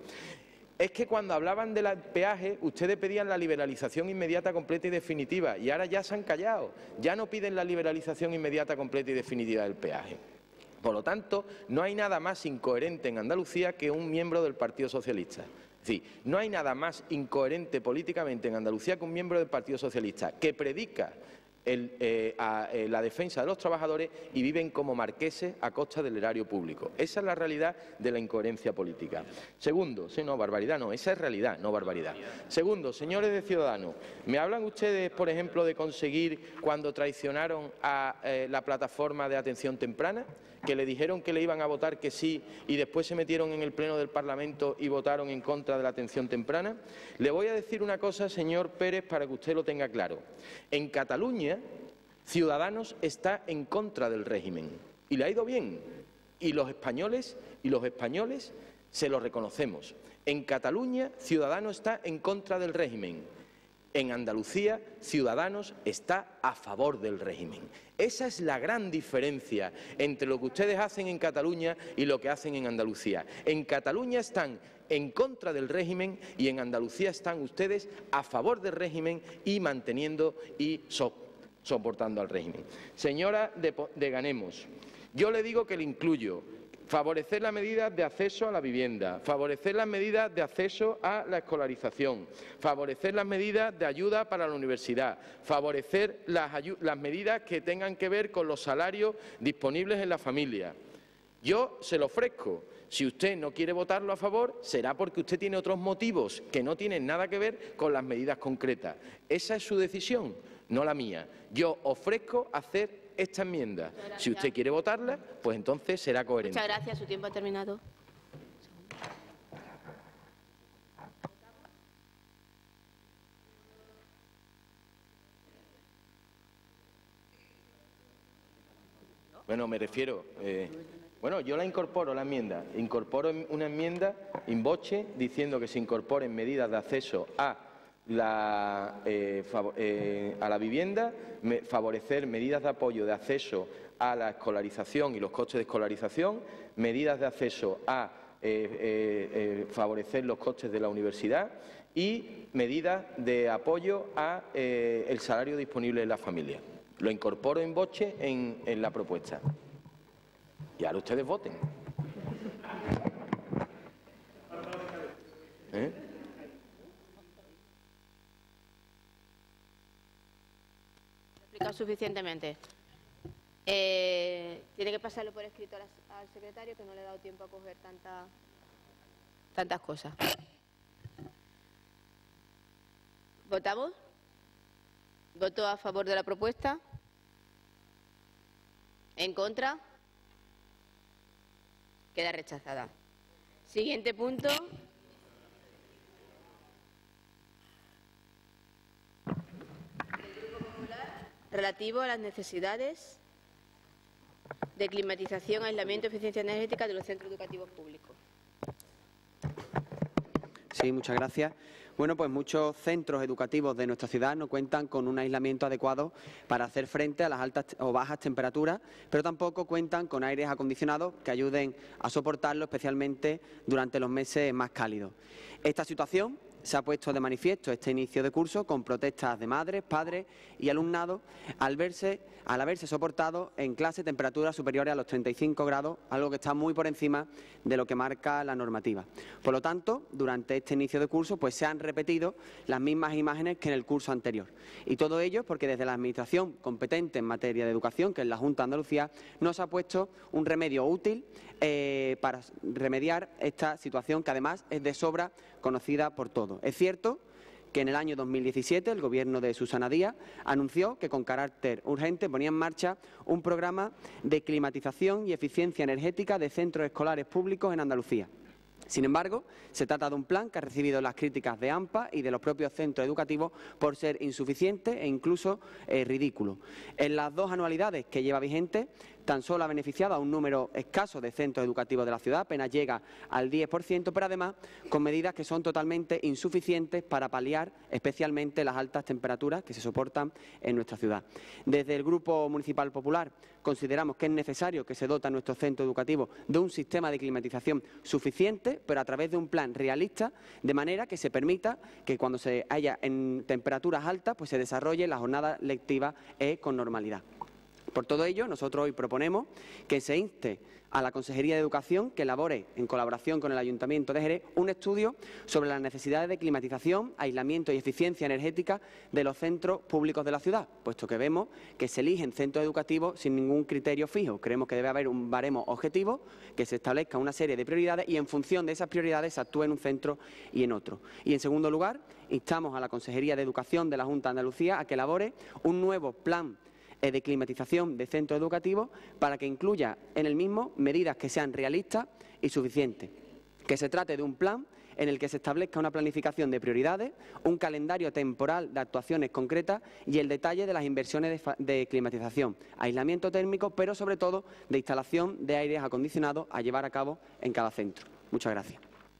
Es que cuando hablaban del peaje, ustedes pedían la liberalización inmediata, completa y definitiva, y ahora ya se han callado, ya no piden la liberalización inmediata, completa y definitiva del peaje. Por lo tanto, no hay nada más incoherente en Andalucía que un miembro del Partido Socialista. Es decir, no hay nada más incoherente políticamente en Andalucía que un miembro del Partido Socialista que predica el, eh, a, eh, la defensa de los trabajadores y viven como marqueses a costa del erario público. Esa es la realidad de la incoherencia política. Segundo, sí, no, barbaridad no, esa es realidad, no barbaridad. Segundo, señores de Ciudadanos, ¿me hablan ustedes, por ejemplo, de conseguir cuando traicionaron a eh, la plataforma de atención temprana? Que le dijeron que le iban a votar que sí y después se metieron en el Pleno del Parlamento y votaron en contra de la atención temprana. Le voy a decir una cosa, señor Pérez, para que usted lo tenga claro. En Cataluña, Ciudadanos está en contra del régimen y le ha ido bien. Y los españoles, y los españoles se lo reconocemos. En Cataluña, Ciudadanos está en contra del régimen. En Andalucía, Ciudadanos está a favor del régimen. Esa es la gran diferencia entre lo que ustedes hacen en Cataluña y lo que hacen en Andalucía. En Cataluña están en contra del régimen y en Andalucía están ustedes a favor del régimen y manteniendo y so soportando al régimen. Señora de, de Ganemos, yo le digo que le incluyo. Favorecer las medidas de acceso a la vivienda, favorecer las medidas de acceso a la escolarización, favorecer las medidas de ayuda para la universidad, favorecer las, las medidas que tengan que ver con los salarios disponibles en la familia. Yo se lo ofrezco. Si usted no quiere votarlo a favor, será porque usted tiene otros motivos que no tienen nada que ver con las medidas concretas. Esa es su decisión, no la mía. Yo ofrezco hacer esta enmienda. Si usted quiere votarla, pues entonces será coherente. Muchas gracias. Su tiempo ha terminado. Bueno, me refiero... Eh, bueno, yo la incorporo, la enmienda. Incorporo una enmienda in voce diciendo que se incorporen medidas de acceso a la, eh, eh, a la vivienda, me, favorecer medidas de apoyo de acceso a la escolarización y los costes de escolarización, medidas de acceso a eh, eh, eh, favorecer los costes de la universidad y medidas de apoyo a eh, el salario disponible de la familia. Lo incorporo en voce en, en la propuesta. Y ahora ustedes voten. ¿Eh? Explicado suficientemente. Eh, tiene que pasarlo por escrito al, al secretario, que no le he dado tiempo a coger tanta, tantas cosas. ¿Votamos? ¿Voto a favor de la propuesta? ¿En contra? Queda rechazada. Siguiente punto. Relativo a las necesidades de climatización, aislamiento y eficiencia energética de los centros educativos públicos. Sí, muchas gracias. Bueno, pues muchos centros educativos de nuestra ciudad no cuentan con un aislamiento adecuado para hacer frente a las altas o bajas temperaturas, pero tampoco cuentan con aires acondicionados que ayuden a soportarlo, especialmente durante los meses más cálidos. Esta situación se ha puesto de manifiesto este inicio de curso con protestas de madres, padres y alumnado al verse, al haberse soportado en clase temperaturas superiores a los treinta y cinco grados, algo que está muy por encima de lo que marca la normativa. Por lo tanto, durante este inicio de curso pues se han repetido las mismas imágenes que en el curso anterior. Y todo ello porque desde la Administración competente en materia de educación, que es la Junta de Andalucía, no se ha puesto un remedio útil eh, para remediar esta situación que además es de sobra conocida por todos. Es cierto que en el año dos mil diecisiete el Gobierno de Susana Díaz anunció que con carácter urgente ponía en marcha un programa de climatización y eficiencia energética de centros escolares públicos en Andalucía. Sin embargo, se trata de un plan que ha recibido las críticas de AMPA y de los propios centros educativos por ser insuficiente e incluso eh, ridículo. En las dos anualidades que lleva vigente, tan solo ha beneficiado a un número escaso de centros educativos de la ciudad, apenas llega al diez por ciento, pero además con medidas que son totalmente insuficientes para paliar especialmente las altas temperaturas que se soportan en nuestra ciudad. Desde el Grupo Municipal Popular consideramos que es necesario que se dote a nuestros centros educativos de un sistema de climatización suficiente, pero a través de un plan realista, de manera que se permita que cuando se haya en temperaturas altas, pues se desarrolle la jornada lectiva eh, con normalidad. Por todo ello, nosotros hoy proponemos que se inste a la Consejería de Educación que elabore, en colaboración con el Ayuntamiento de Jerez, un estudio sobre las necesidades de climatización, aislamiento y eficiencia energética de los centros públicos de la ciudad, puesto que vemos que se eligen centros educativos sin ningún criterio fijo. Creemos que debe haber un baremo objetivo, que se establezca una serie de prioridades y en función de esas prioridades se actúe en un centro y en otro. Y en segundo lugar, instamos a la Consejería de Educación de la Junta de Andalucía a que elabore un nuevo plan de climatización de centros educativos para que incluya en el mismo medidas que sean realistas y suficientes. Que se trate de un plan en el que se establezca una planificación de prioridades, un calendario temporal de actuaciones concretas y el detalle de las inversiones de, de climatización, aislamiento térmico, pero sobre todo de instalación de aires acondicionados a llevar a cabo en cada centro. Muchas gracias.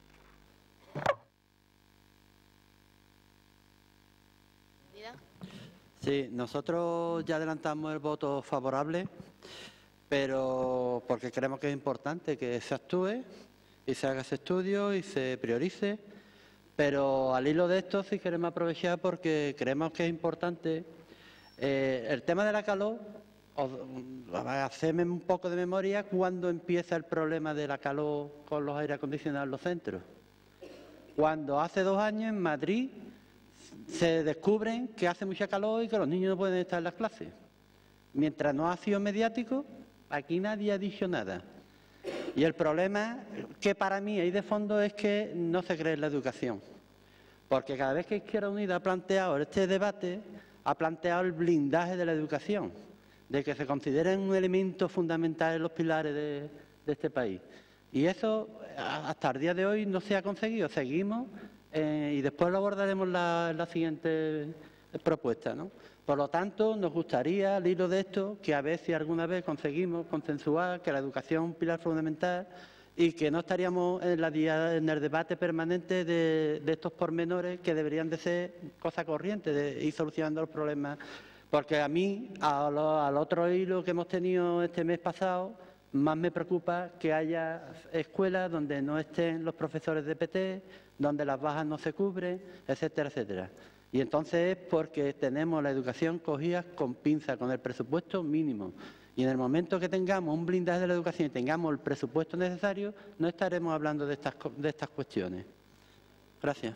Sí, nosotros ya adelantamos el voto favorable, pero porque creemos que es importante que se actúe y se haga ese estudio y se priorice, pero al hilo de esto sí queremos aprovechar porque creemos que es importante eh, el tema de la calor. Hacedme un poco de memoria cuando empieza el problema de la calor con los aire acondicionados en los centros. Cuando hace dos años en Madrid se descubren que hace mucha calor y que los niños no pueden estar en las clases. Mientras no ha sido mediático, aquí nadie ha dicho nada. Y el problema que para mí hay de fondo es que no se cree en la educación. Porque cada vez que Izquierda Unida ha planteado este debate, ha planteado el blindaje de la educación. de que se consideren un elemento fundamental en los pilares de, de este país. Y eso hasta el día de hoy no se ha conseguido. Seguimos eh, y después lo abordaremos en la, la siguiente propuesta, ¿no? Por lo tanto, nos gustaría, al hilo de esto, que a ver si alguna vez conseguimos consensuar que la educación es un pilar fundamental y que no estaríamos en, la, en el debate permanente de, de estos pormenores que deberían de ser cosa corriente, de ir solucionando los problemas. Porque a mí, a lo, al otro hilo que hemos tenido este mes pasado, más me preocupa que haya escuelas donde no estén los profesores de P T, donde las bajas no se cubren, etcétera, etcétera. Y entonces es porque tenemos la educación cogida con pinza, con el presupuesto mínimo. Y en el momento que tengamos un blindaje de la educación y tengamos el presupuesto necesario, no estaremos hablando de estas, de estas cuestiones. Gracias.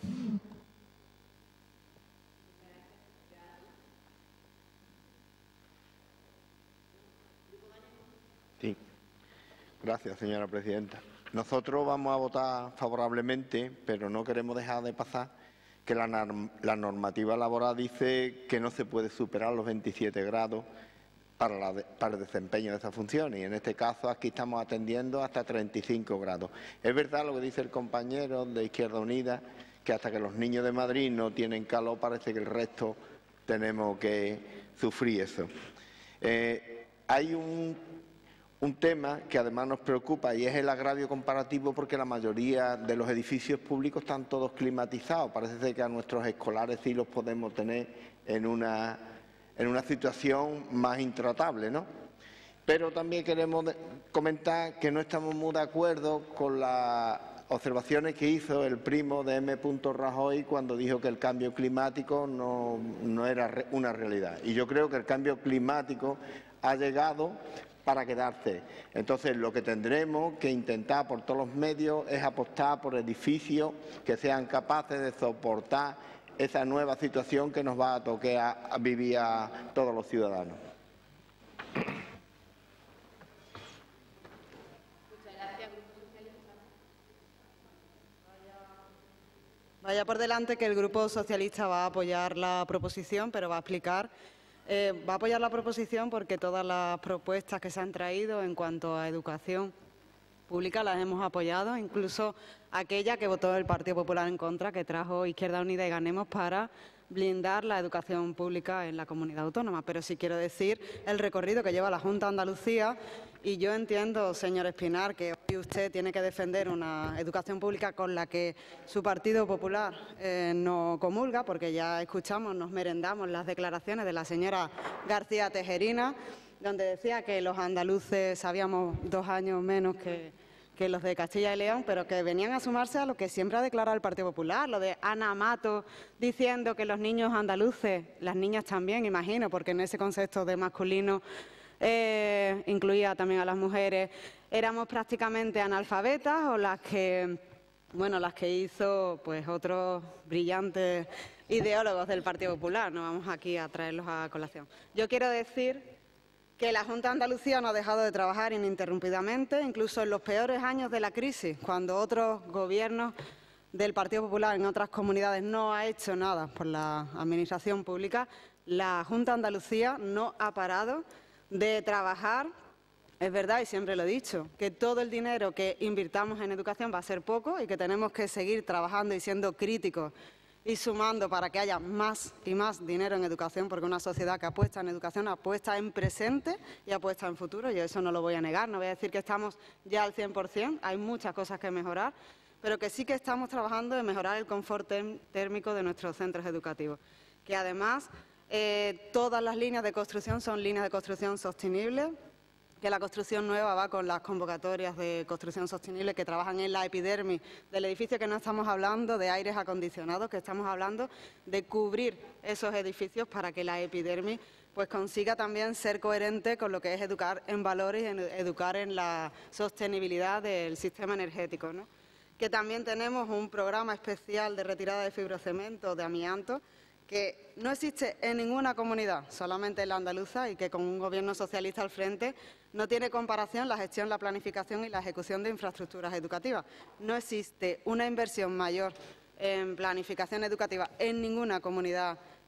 Sí. Gracias, señora presidenta. Nosotros vamos a votar favorablemente, pero no queremos dejar de pasar que la, la normativa laboral dice que no se puede superar los veintisiete grados para, la, para el desempeño de esas funciones. Y en este caso aquí estamos atendiendo hasta treinta y cinco grados. Es verdad lo que dice el compañero de Izquierda Unida, que hasta que los niños de Madrid no tienen calor parece que el resto tenemos que sufrir eso. Eh, hay un... Un tema que además nos preocupa y es el agravio comparativo porque la mayoría de los edificios públicos están todos climatizados. Parece ser que a nuestros escolares sí los podemos tener en una, en una situación más intratable, ¿no? Pero también queremos comentar que no estamos muy de acuerdo con las observaciones que hizo el primo de M. Rajoy cuando dijo que el cambio climático no, no era una realidad. Y yo creo que el cambio climático ha llegado para quedarse. Entonces, lo que tendremos que intentar por todos los medios es apostar por edificios que sean capaces de soportar esa nueva situación que nos va a tocar a vivir a todos los ciudadanos. Vaya por delante que el Grupo Socialista va a apoyar la proposición, pero va a explicar Eh, va a apoyar la proposición porque todas las propuestas que se han traído en cuanto a educación pública las hemos apoyado, incluso aquella que votó el Partido Popular en contra, que trajo Izquierda Unida y Ganemos para blindar la educación pública en la comunidad autónoma. Pero sí quiero decir el recorrido que lleva la Junta de Andalucía y yo entiendo, señor Espinar, que hoy usted tiene que defender una educación pública con la que su Partido Popular eh, no comulga, porque ya escuchamos, nos merendamos las declaraciones de la señora García Tejerina, donde decía que los andaluces sabíamos dos años menos que, que los de Castilla y León, pero que venían a sumarse a lo que siempre ha declarado el Partido Popular, lo de Ana Mato diciendo que los niños andaluces, las niñas también, imagino, porque en ese concepto de masculino eh, incluía también a las mujeres, éramos prácticamente analfabetas o las que, bueno, las que hizo pues otros brillantes ideólogos del Partido Popular, no vamos aquí a traerlos a colación. Yo quiero decir que la Junta de Andalucía no ha dejado de trabajar ininterrumpidamente, incluso en los peores años de la crisis, cuando otros gobiernos del Partido Popular en otras comunidades no ha hecho nada por la administración pública, la Junta de Andalucía no ha parado de trabajar. Es verdad, y siempre lo he dicho, que todo el dinero que invirtamos en educación va a ser poco y que tenemos que seguir trabajando y siendo críticos y sumando para que haya más y más dinero en educación, porque una sociedad que apuesta en educación apuesta en presente y apuesta en futuro. Yo eso no lo voy a negar, no voy a decir que estamos ya al cien por cien, hay muchas cosas que mejorar, pero que sí que estamos trabajando en mejorar el confort térmico de nuestros centros educativos, que además eh, todas las líneas de construcción son líneas de construcción sostenibles, que la construcción nueva va con las convocatorias de construcción sostenible que trabajan en la epidermis del edificio, que no estamos hablando de aires acondicionados, que estamos hablando de cubrir esos edificios para que la epidermis pues consiga también ser coherente con lo que es educar en valores y en educar en la sostenibilidad del sistema energético, ¿no? Que también tenemos un programa especial de retirada de fibrocemento, de amianto, que no existe en ninguna comunidad, solamente en la andaluza, y que con un gobierno socialista al frente no tiene comparación la gestión, la planificación y la ejecución de infraestructuras educativas. No existe una inversión mayor en planificación educativa en ninguna comunidad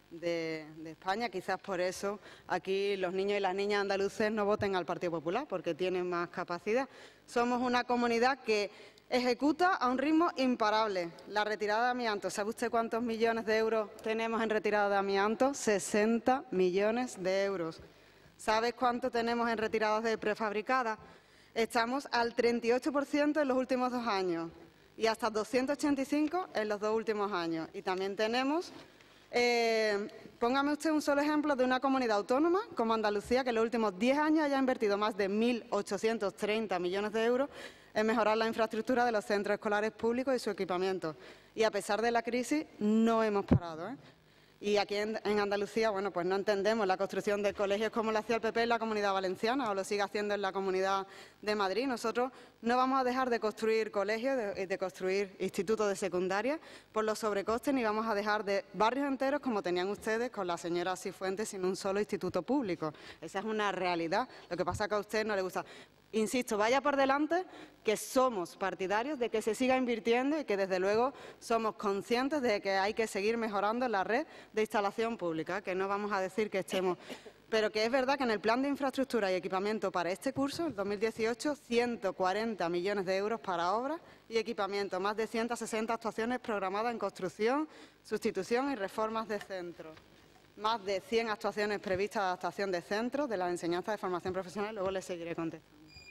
de, de España. Quizás por eso aquí los niños y las niñas andaluces no voten al Partido Popular, porque tienen más capacidad. Somos una comunidad que ejecuta a un ritmo imparable. La retirada de amianto, ¿sabe usted cuántos millones de euros tenemos en retirada de amianto? sesenta millones de euros. ¿Sabes cuánto tenemos en retiradas de prefabricadas? Estamos al treinta y ocho por ciento en los últimos dos años y hasta doscientos ochenta y cinco en los dos últimos años. Y también tenemos, eh, póngame usted un solo ejemplo de una comunidad autónoma como Andalucía, que en los últimos diez años haya invertido más de mil ochocientos treinta millones de euros en mejorar la infraestructura de los centros escolares públicos y su equipamiento. Y a pesar de la crisis, no hemos parado, ¿eh? Y aquí en, en Andalucía, bueno, pues no entendemos la construcción de colegios como lo hacía el P P en la Comunidad Valenciana o lo sigue haciendo en la Comunidad de Madrid. Nosotros no vamos a dejar de construir colegios, de, de construir institutos de secundaria por los sobrecostes, ni vamos a dejar de barrios enteros como tenían ustedes con la señora Cifuentes sin un solo instituto público. Esa es una realidad. Lo que pasa es que a usted no le gusta. Insisto, vaya por delante que somos partidarios de que se siga invirtiendo y que desde luego somos conscientes de que hay que seguir mejorando la red de instalación pública, que no vamos a decir que estemos, pero que es verdad que en el plan de infraestructura y equipamiento para este curso, el dos mil dieciocho, ciento cuarenta millones de euros para obras y equipamiento, más de ciento sesenta actuaciones programadas en construcción, sustitución y reformas de centros. Más de cien actuaciones previstas de adaptación de centros de la enseñanza de formación profesional. Luego les seguiré contestando.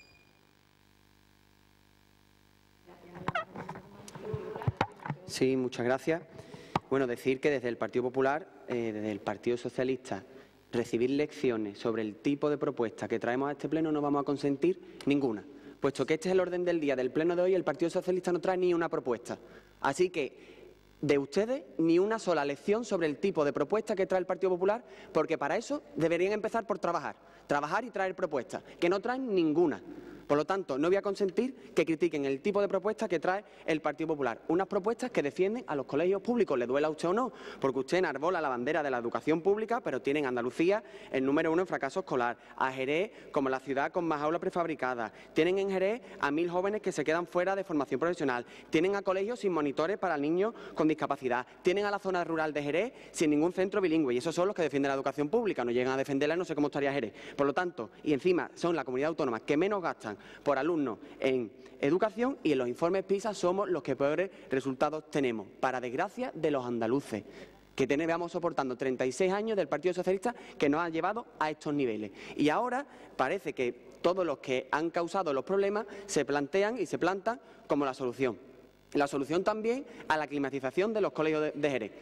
Sí, muchas gracias. Bueno, decir que desde el Partido Popular, eh, desde el Partido Socialista, recibir lecciones sobre el tipo de propuesta que traemos a este pleno no vamos a consentir ninguna, puesto que este es el orden del día del pleno de hoy. El Partido Socialista no trae ni una propuesta. Así que de ustedes ni una sola lección sobre el tipo de propuesta que trae el Partido Popular, porque para eso deberían empezar por trabajar, trabajar y traer propuestas, que no traen ninguna. Por lo tanto, no voy a consentir que critiquen el tipo de propuestas que trae el Partido Popular. Unas propuestas que defienden a los colegios públicos, le duela a usted o no, porque usted enarbola la bandera de la educación pública, pero tiene en Andalucía el número uno en fracaso escolar, a Jerez como la ciudad con más aulas prefabricadas, tienen en Jerez a mil jóvenes que se quedan fuera de formación profesional, tienen a colegios sin monitores para niños con discapacidad, tienen a la zona rural de Jerez sin ningún centro bilingüe, y esos son los que defienden la educación pública, no llegan a defenderla y no sé cómo estaría Jerez. Por lo tanto, y encima son la comunidad autónoma que menos gastan por alumnos en educación, y en los informes PISA somos los que peores resultados tenemos, para desgracia de los andaluces, que tenemos soportando treinta y seis años del Partido Socialista que nos ha llevado a estos niveles. Y ahora parece que todos los que han causado los problemas se plantean y se plantan como la solución. La solución también a la climatización de los colegios de, de Jerez.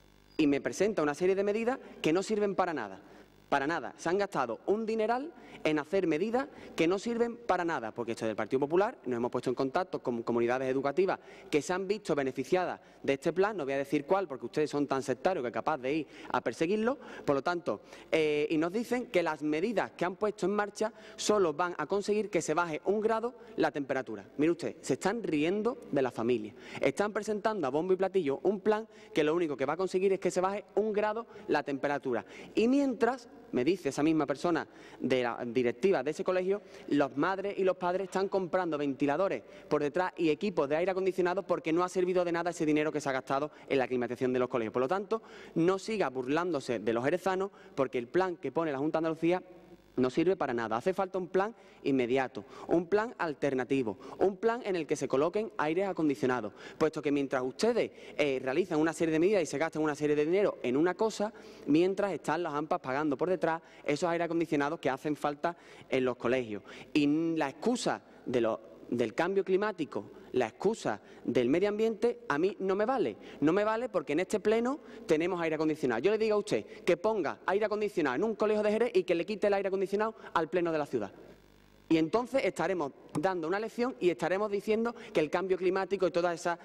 Y me presenta una serie de medidas que no sirven para nada. Para nada. Se han gastado un dineral en hacer medidas que no sirven para nada, porque esto es del Partido Popular, nos hemos puesto en contacto con comunidades educativas que se han visto beneficiadas de este plan, no voy a decir cuál, porque ustedes son tan sectarios que capaz de ir a perseguirlo, por lo tanto, eh, y nos dicen que las medidas que han puesto en marcha solo van a conseguir que se baje un grado la temperatura. Mire usted, se están riendo de la familia, están presentando a bombo y platillo un plan que lo único que va a conseguir es que se baje un grado la temperatura, y mientras, me dice esa misma persona de la directiva de ese colegio, los madres y los padres están comprando ventiladores por detrás y equipos de aire acondicionado porque no ha servido de nada ese dinero que se ha gastado en la climatización de los colegios. Por lo tanto, no siga burlándose de los jerezanos, porque el plan que pone la Junta de Andalucía no sirve para nada. Hace falta un plan inmediato, un plan alternativo, un plan en el que se coloquen aires acondicionados, puesto que mientras ustedes eh, realizan una serie de medidas y se gastan una serie de dinero en una cosa, mientras están las AMPAs pagando por detrás esos aires acondicionados que hacen falta en los colegios. Y la excusa de los del cambio climático, la excusa del medio ambiente, a mí no me vale. No me vale porque en este pleno tenemos aire acondicionado. Yo le digo a usted que ponga aire acondicionado en un colegio de Jerez y que le quite el aire acondicionado al pleno de la ciudad. Y entonces estaremos dando una lección y estaremos diciendo que el cambio climático y todas esas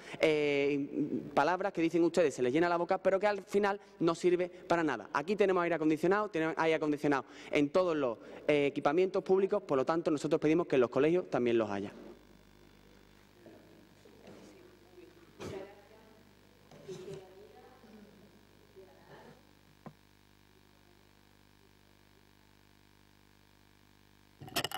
eh, palabras que dicen ustedes se les llena la boca, pero que al final no sirve para nada. Aquí tenemos aire acondicionado, tenemos aire acondicionado en todos los eh, equipamientos públicos, por lo tanto nosotros pedimos que en los colegios también los haya.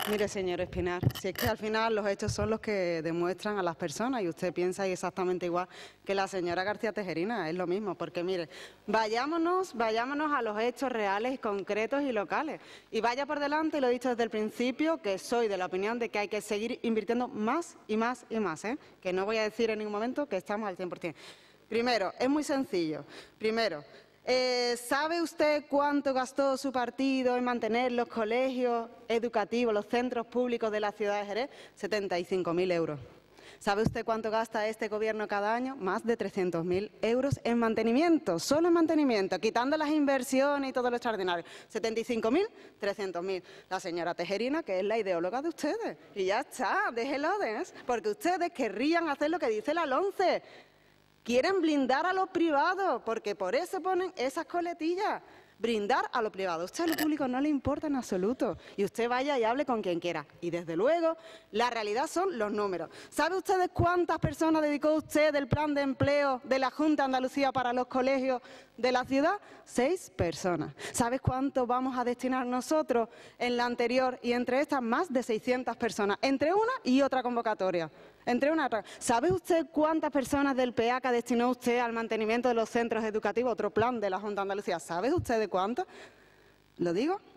Mire, señor Espinar, si es que al final los hechos son los que demuestran a las personas y usted piensa exactamente igual que la señora García Tejerina, es lo mismo, porque mire, vayámonos, vayámonos a los hechos reales y concretos y locales. Y vaya por delante, y lo he dicho desde el principio, que soy de la opinión de que hay que seguir invirtiendo más y más y más, ¿eh? Que no voy a decir en ningún momento que estamos al cien por cien. Primero, es muy sencillo. Primero, Eh, ¿sabe usted cuánto gastó su partido en mantener los colegios educativos, los centros públicos de la ciudad de Jerez? setenta y cinco mil euros. ¿Sabe usted cuánto gasta este gobierno cada año? Más de trescientos mil euros en mantenimiento, solo en mantenimiento, quitando las inversiones y todo lo extraordinario. setenta y cinco mil, trescientos mil. La señora Tejerina, que es la ideóloga de ustedes. Y ya está, déjelo de eso, porque ustedes querrían hacer lo que dice la LOMCE. Quieren blindar a lo privado, porque por eso ponen esas coletillas. Brindar a lo privado. A usted a lo público no le importa en absoluto. Y usted vaya y hable con quien quiera. Y desde luego, la realidad son los números. ¿Sabe ustedes cuántas personas dedicó usted del plan de empleo de la Junta de Andalucía para los colegios de la ciudad? Seis personas. ¿Sabes cuánto vamos a destinar nosotros en la anterior y entre estas? Más de seiscientas personas. Entre una y otra convocatoria. Entre una y otra. ¿Sabe usted cuántas personas del P E A C destinó usted al mantenimiento de los centros educativos? Otro plan de la Junta de Andalucía. ¿Sabe usted de cuánto? ¿Lo digo? O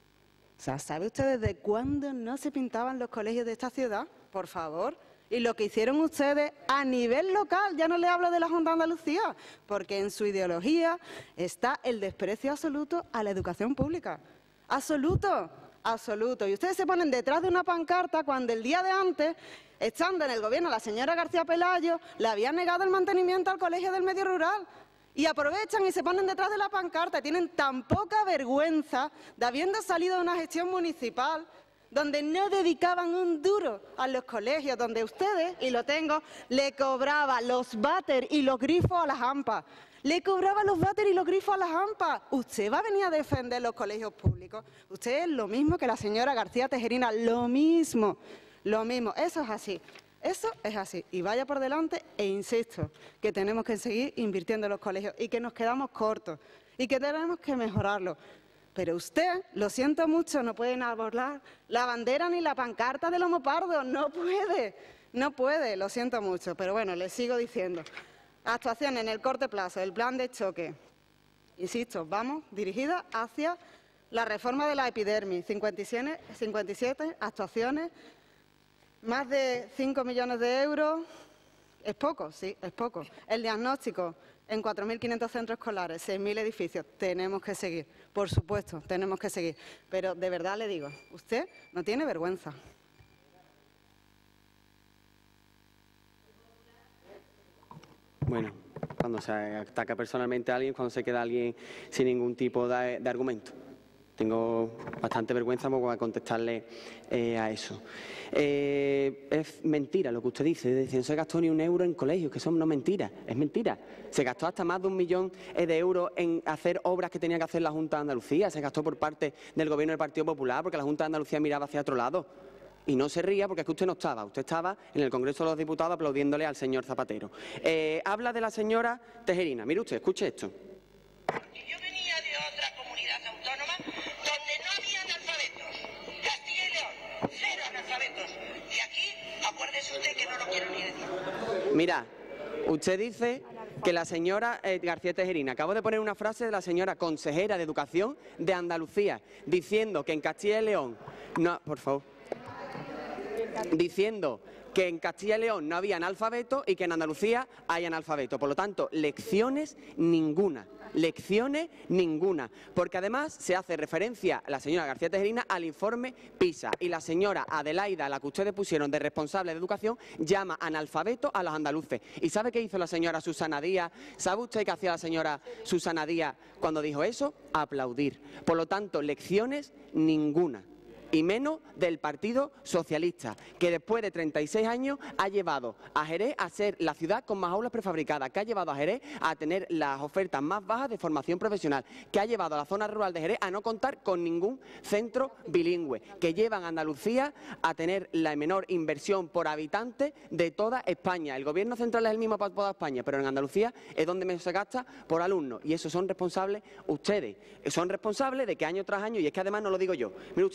sea, ¿sabe usted desde cuándo no se pintaban los colegios de esta ciudad? Por favor. Y lo que hicieron ustedes a nivel local, ya no le hablo de la Junta de Andalucía, porque en su ideología está el desprecio absoluto a la educación pública. Absoluto, absoluto. Y ustedes se ponen detrás de una pancarta cuando el día de antes, estando en el gobierno la señora García Pelayo, le había negado el mantenimiento al colegio del medio rural. Y aprovechan y se ponen detrás de la pancarta. Tienen tan poca vergüenza de habiendo salido de una gestión municipal donde no dedicaban un duro a los colegios, donde ustedes, y lo tengo, le cobraban los váter y los grifos a las AMPA. Le cobraban los váter y los grifos a las AMPA. ¿Usted va a venir a defender los colegios públicos? Usted es lo mismo que la señora García Tejerina, lo mismo, lo mismo. Eso es así. Eso es así. Y vaya por delante e insisto que tenemos que seguir invirtiendo en los colegios y que nos quedamos cortos y que tenemos que mejorarlo. Pero usted, lo siento mucho, no puede abordar la bandera ni la pancarta del lomo pardo. No puede, no puede, lo siento mucho. Pero bueno, le sigo diciendo. Actuaciones en el corto plazo, el plan de choque. Insisto, vamos dirigida hacia la reforma de la epidermis. cincuenta y siete actuaciones. Más de cinco millones de euros, es poco, sí, es poco. El diagnóstico en cuatro mil quinientos centros escolares, seis mil edificios, tenemos que seguir, por supuesto, tenemos que seguir. Pero de verdad le digo, usted no tiene vergüenza. Bueno, cuando se ataca personalmente a alguien, cuando se queda alguien sin ningún tipo de, de argumento. Tengo bastante vergüenza por contestarle eh, a eso. Eh, es mentira lo que usted dice, es decir, no se gastó ni un euro en colegios, que eso no es mentira, es mentira. Se gastó hasta más de un millón de euros en hacer obras que tenía que hacer la Junta de Andalucía, se gastó por parte del Gobierno del Partido Popular, porque la Junta de Andalucía miraba hacia otro lado. Y no se ría porque es que usted no estaba, usted estaba en el Congreso de los Diputados aplaudiéndole al señor Zapatero. Eh, habla de la señora Tejerina, mire usted, escuche esto. Yo venía de otra comunidad autónoma donde no había analfabetos. Castilla y León, cero analfabetos. Y aquí, acuérdese usted que no lo quiero ni decir. Mira, usted dice que la señora eh, García Tejerina, acabo de poner una frase de la señora consejera de Educación de Andalucía, diciendo que en Castilla y León, no, por favor, diciendo que en Castilla y León no había analfabetos y que en Andalucía hay analfabetos. Por lo tanto, lecciones ninguna, lecciones ninguna. Porque además se hace referencia la señora García Tejerina al informe PISA y la señora Adelaida, la que ustedes pusieron de responsable de educación, llama analfabeto a los andaluces. ¿Y sabe qué hizo la señora Susana Díaz? ¿Sabe usted qué hacía la señora Susana Díaz cuando dijo eso? Aplaudir. Por lo tanto, lecciones ninguna. Y menos del Partido Socialista, que después de treinta y seis años ha llevado a Jerez a ser la ciudad con más aulas prefabricadas, que ha llevado a Jerez a tener las ofertas más bajas de formación profesional, que ha llevado a la zona rural de Jerez a no contar con ningún centro bilingüe, que llevan a Andalucía a tener la menor inversión por habitante de toda España. El Gobierno central es el mismo para toda España, pero en Andalucía es donde menos se gasta por alumno, y eso son responsables ustedes. Son responsables de que año tras año, y es que además no lo digo yo, mire usted, aquí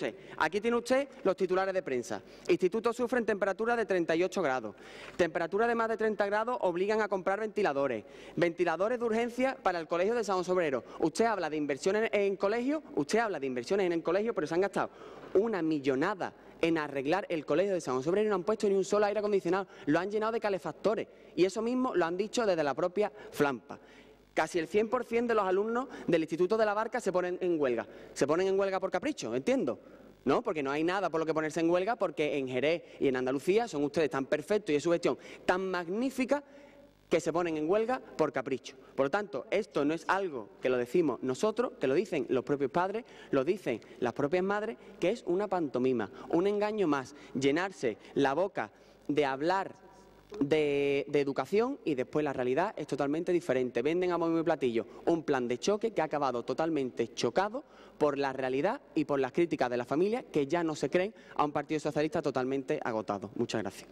Aquí tiene usted los titulares de prensa. Institutos sufren temperatura de treinta y ocho grados. Temperatura de más de treinta grados obligan a comprar ventiladores. Ventiladores de urgencia para el Colegio de San José Obrero. Usted habla de inversiones en colegio, usted habla de inversiones en el colegio, pero se han gastado una millonada en arreglar el Colegio de San José Obrero y no han puesto ni un solo aire acondicionado. Lo han llenado de calefactores y eso mismo lo han dicho desde la propia Flampa. Casi el cien por cien de los alumnos del Instituto de la Barca se ponen en huelga. Se ponen en huelga por capricho, entiendo. No, porque no hay nada por lo que ponerse en huelga, porque en Jerez y en Andalucía son ustedes tan perfectos y es su gestión tan magnífica que se ponen en huelga por capricho. Por lo tanto, esto no es algo que lo decimos nosotros, que lo dicen los propios padres, lo dicen las propias madres, que es una pantomima, un engaño más, llenarse la boca de hablar de, de educación y después la realidad es totalmente diferente. Venden a bombo y platillo un plan de choque que ha acabado totalmente chocado por la realidad y por las críticas de la familia que ya no se creen a un Partido Socialista totalmente agotado. Muchas gracias.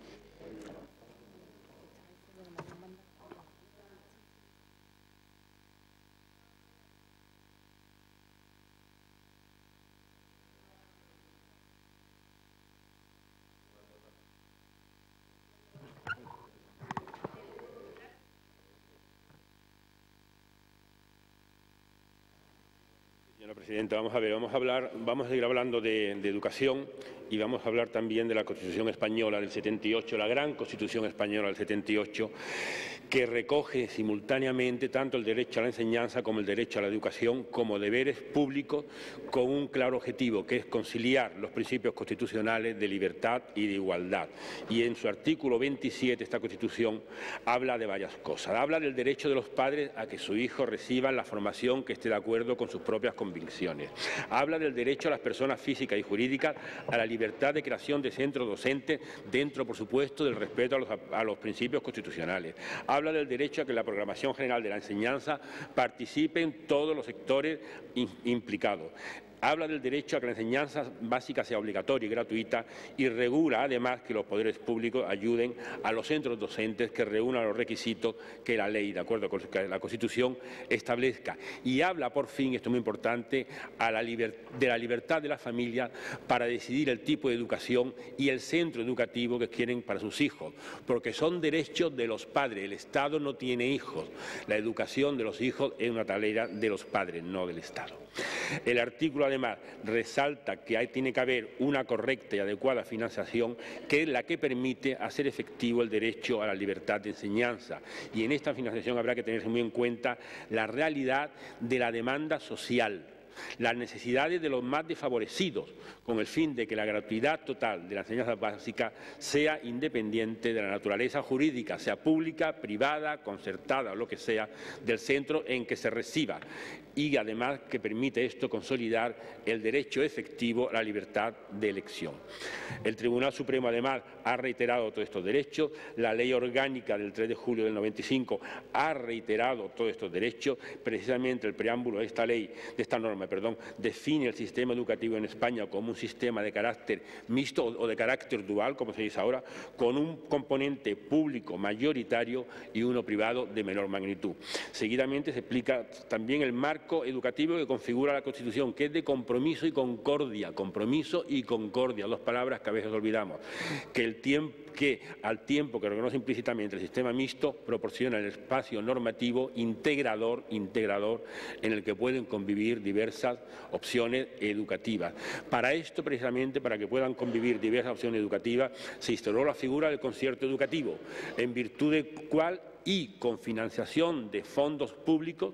Señora Presidenta, vamos a ver, vamos a hablar, vamos a seguir hablando de, de educación y vamos a hablar también de la Constitución Española del setenta y ocho, la gran Constitución Española del setenta y ocho, que recoge simultáneamente tanto el derecho a la enseñanza como el derecho a la educación como deberes públicos con un claro objetivo, que es conciliar los principios constitucionales de libertad y de igualdad. Y en su artículo veintisiete esta Constitución habla de varias cosas. Habla del derecho de los padres a que su hijo reciba la formación que esté de acuerdo con sus propias convicciones. Habla del derecho a las personas físicas y jurídicas a la libertad de creación de centros docentes dentro, por supuesto, del respeto a los, a los principios constitucionales. Habla del derecho a que la programación general de la enseñanza participen todos los sectores implicados. Habla del derecho a que la enseñanza básica sea obligatoria y gratuita y regula además que los poderes públicos ayuden a los centros docentes que reúnan los requisitos que la ley, de acuerdo con la Constitución, establezca. Y habla, por fin, esto es muy importante, a la de la libertad de la familia para decidir el tipo de educación y el centro educativo que quieren para sus hijos, porque son derechos de los padres. El Estado no tiene hijos. La educación de los hijos es una tarea de los padres, no del Estado. El artículo, además, resalta que hay, tiene que haber una correcta y adecuada financiación, que es la que permite hacer efectivo el derecho a la libertad de enseñanza. Y en esta financiación habrá que tener muy en cuenta la realidad de la demanda social, las necesidades de los más desfavorecidos, con el fin de que la gratuidad total de la enseñanza básica sea independiente de la naturaleza jurídica, sea pública, privada, concertada o lo que sea, del centro en que se reciba. Y además que permite esto consolidar el derecho efectivo a la libertad de elección. El Tribunal Supremo, además, ha reiterado todos estos derechos. La Ley Orgánica del tres de julio del noventa y cinco ha reiterado todos estos derechos. Precisamente el preámbulo de esta ley, de esta norma, perdón, define el sistema educativo en España como un sistema de carácter mixto o de carácter dual, como se dice ahora, con un componente público mayoritario y uno privado de menor magnitud. Seguidamente se explica también el marco educativo que configura la Constitución, que es de compromiso y concordia, compromiso y concordia, dos palabras que a veces olvidamos, que, el tiempo, que al tiempo que reconoce implícitamente el sistema mixto, proporciona el espacio normativo integrador, integrador en el que pueden convivir diversas opciones educativas. Para esto, precisamente, para que puedan convivir diversas opciones educativas, se instauró la figura del concierto educativo, en virtud del cual y con financiación de fondos públicos,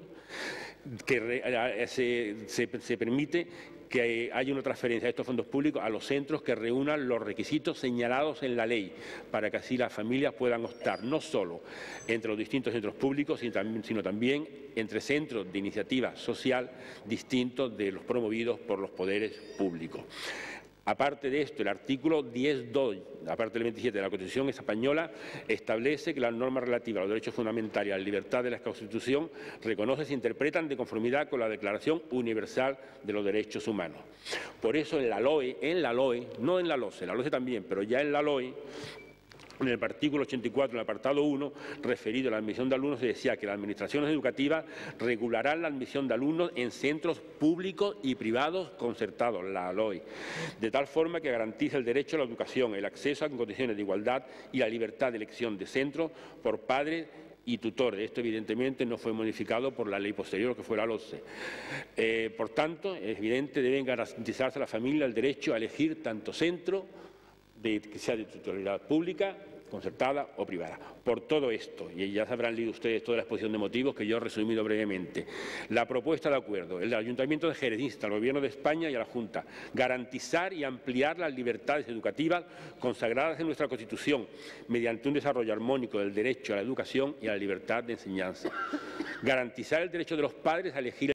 que se, se, se permite que haya una transferencia de estos fondos públicos a los centros que reúnan los requisitos señalados en la ley, para que así las familias puedan optar no solo entre los distintos centros públicos, sino también, sino también entre centros de iniciativa social distintos de los promovidos por los poderes públicos. Aparte de esto, el artículo diez punto dos, aparte del veintisiete de la Constitución española, establece que las normas relativas a los derechos fundamentales y a la libertad de la Constitución reconoce y se interpretan de conformidad con la Declaración Universal de los Derechos Humanos. Por eso en la LOE, en la LOE, no en la LOCE, en la LOCE también, pero ya en la LOE, En el artículo ochenta y cuatro, en el apartado uno, referido a la admisión de alumnos, se decía que las administraciones educativas regularán la admisión de alumnos en centros públicos y privados concertados, la L O I, de tal forma que garantice el derecho a la educación, el acceso en condiciones de igualdad y la libertad de elección de centros por padres y tutores. Esto, evidentemente, no fue modificado por la ley posterior, que fue la LOCE. Eh, por tanto, es evidente, deben garantizarse a la familia el derecho a elegir tanto centro de, que sea de titularidad pública, concertada o privada. Por todo esto, y ya habrán leído ustedes toda la exposición de motivos que yo he resumido brevemente, la propuesta de acuerdo, el Ayuntamiento de Jerez insta al Gobierno de España y a la Junta garantizar y ampliar las libertades educativas consagradas en nuestra Constitución mediante un desarrollo armónico del derecho a la educación y a la libertad de enseñanza. Garantizar el derecho de los padres a elegir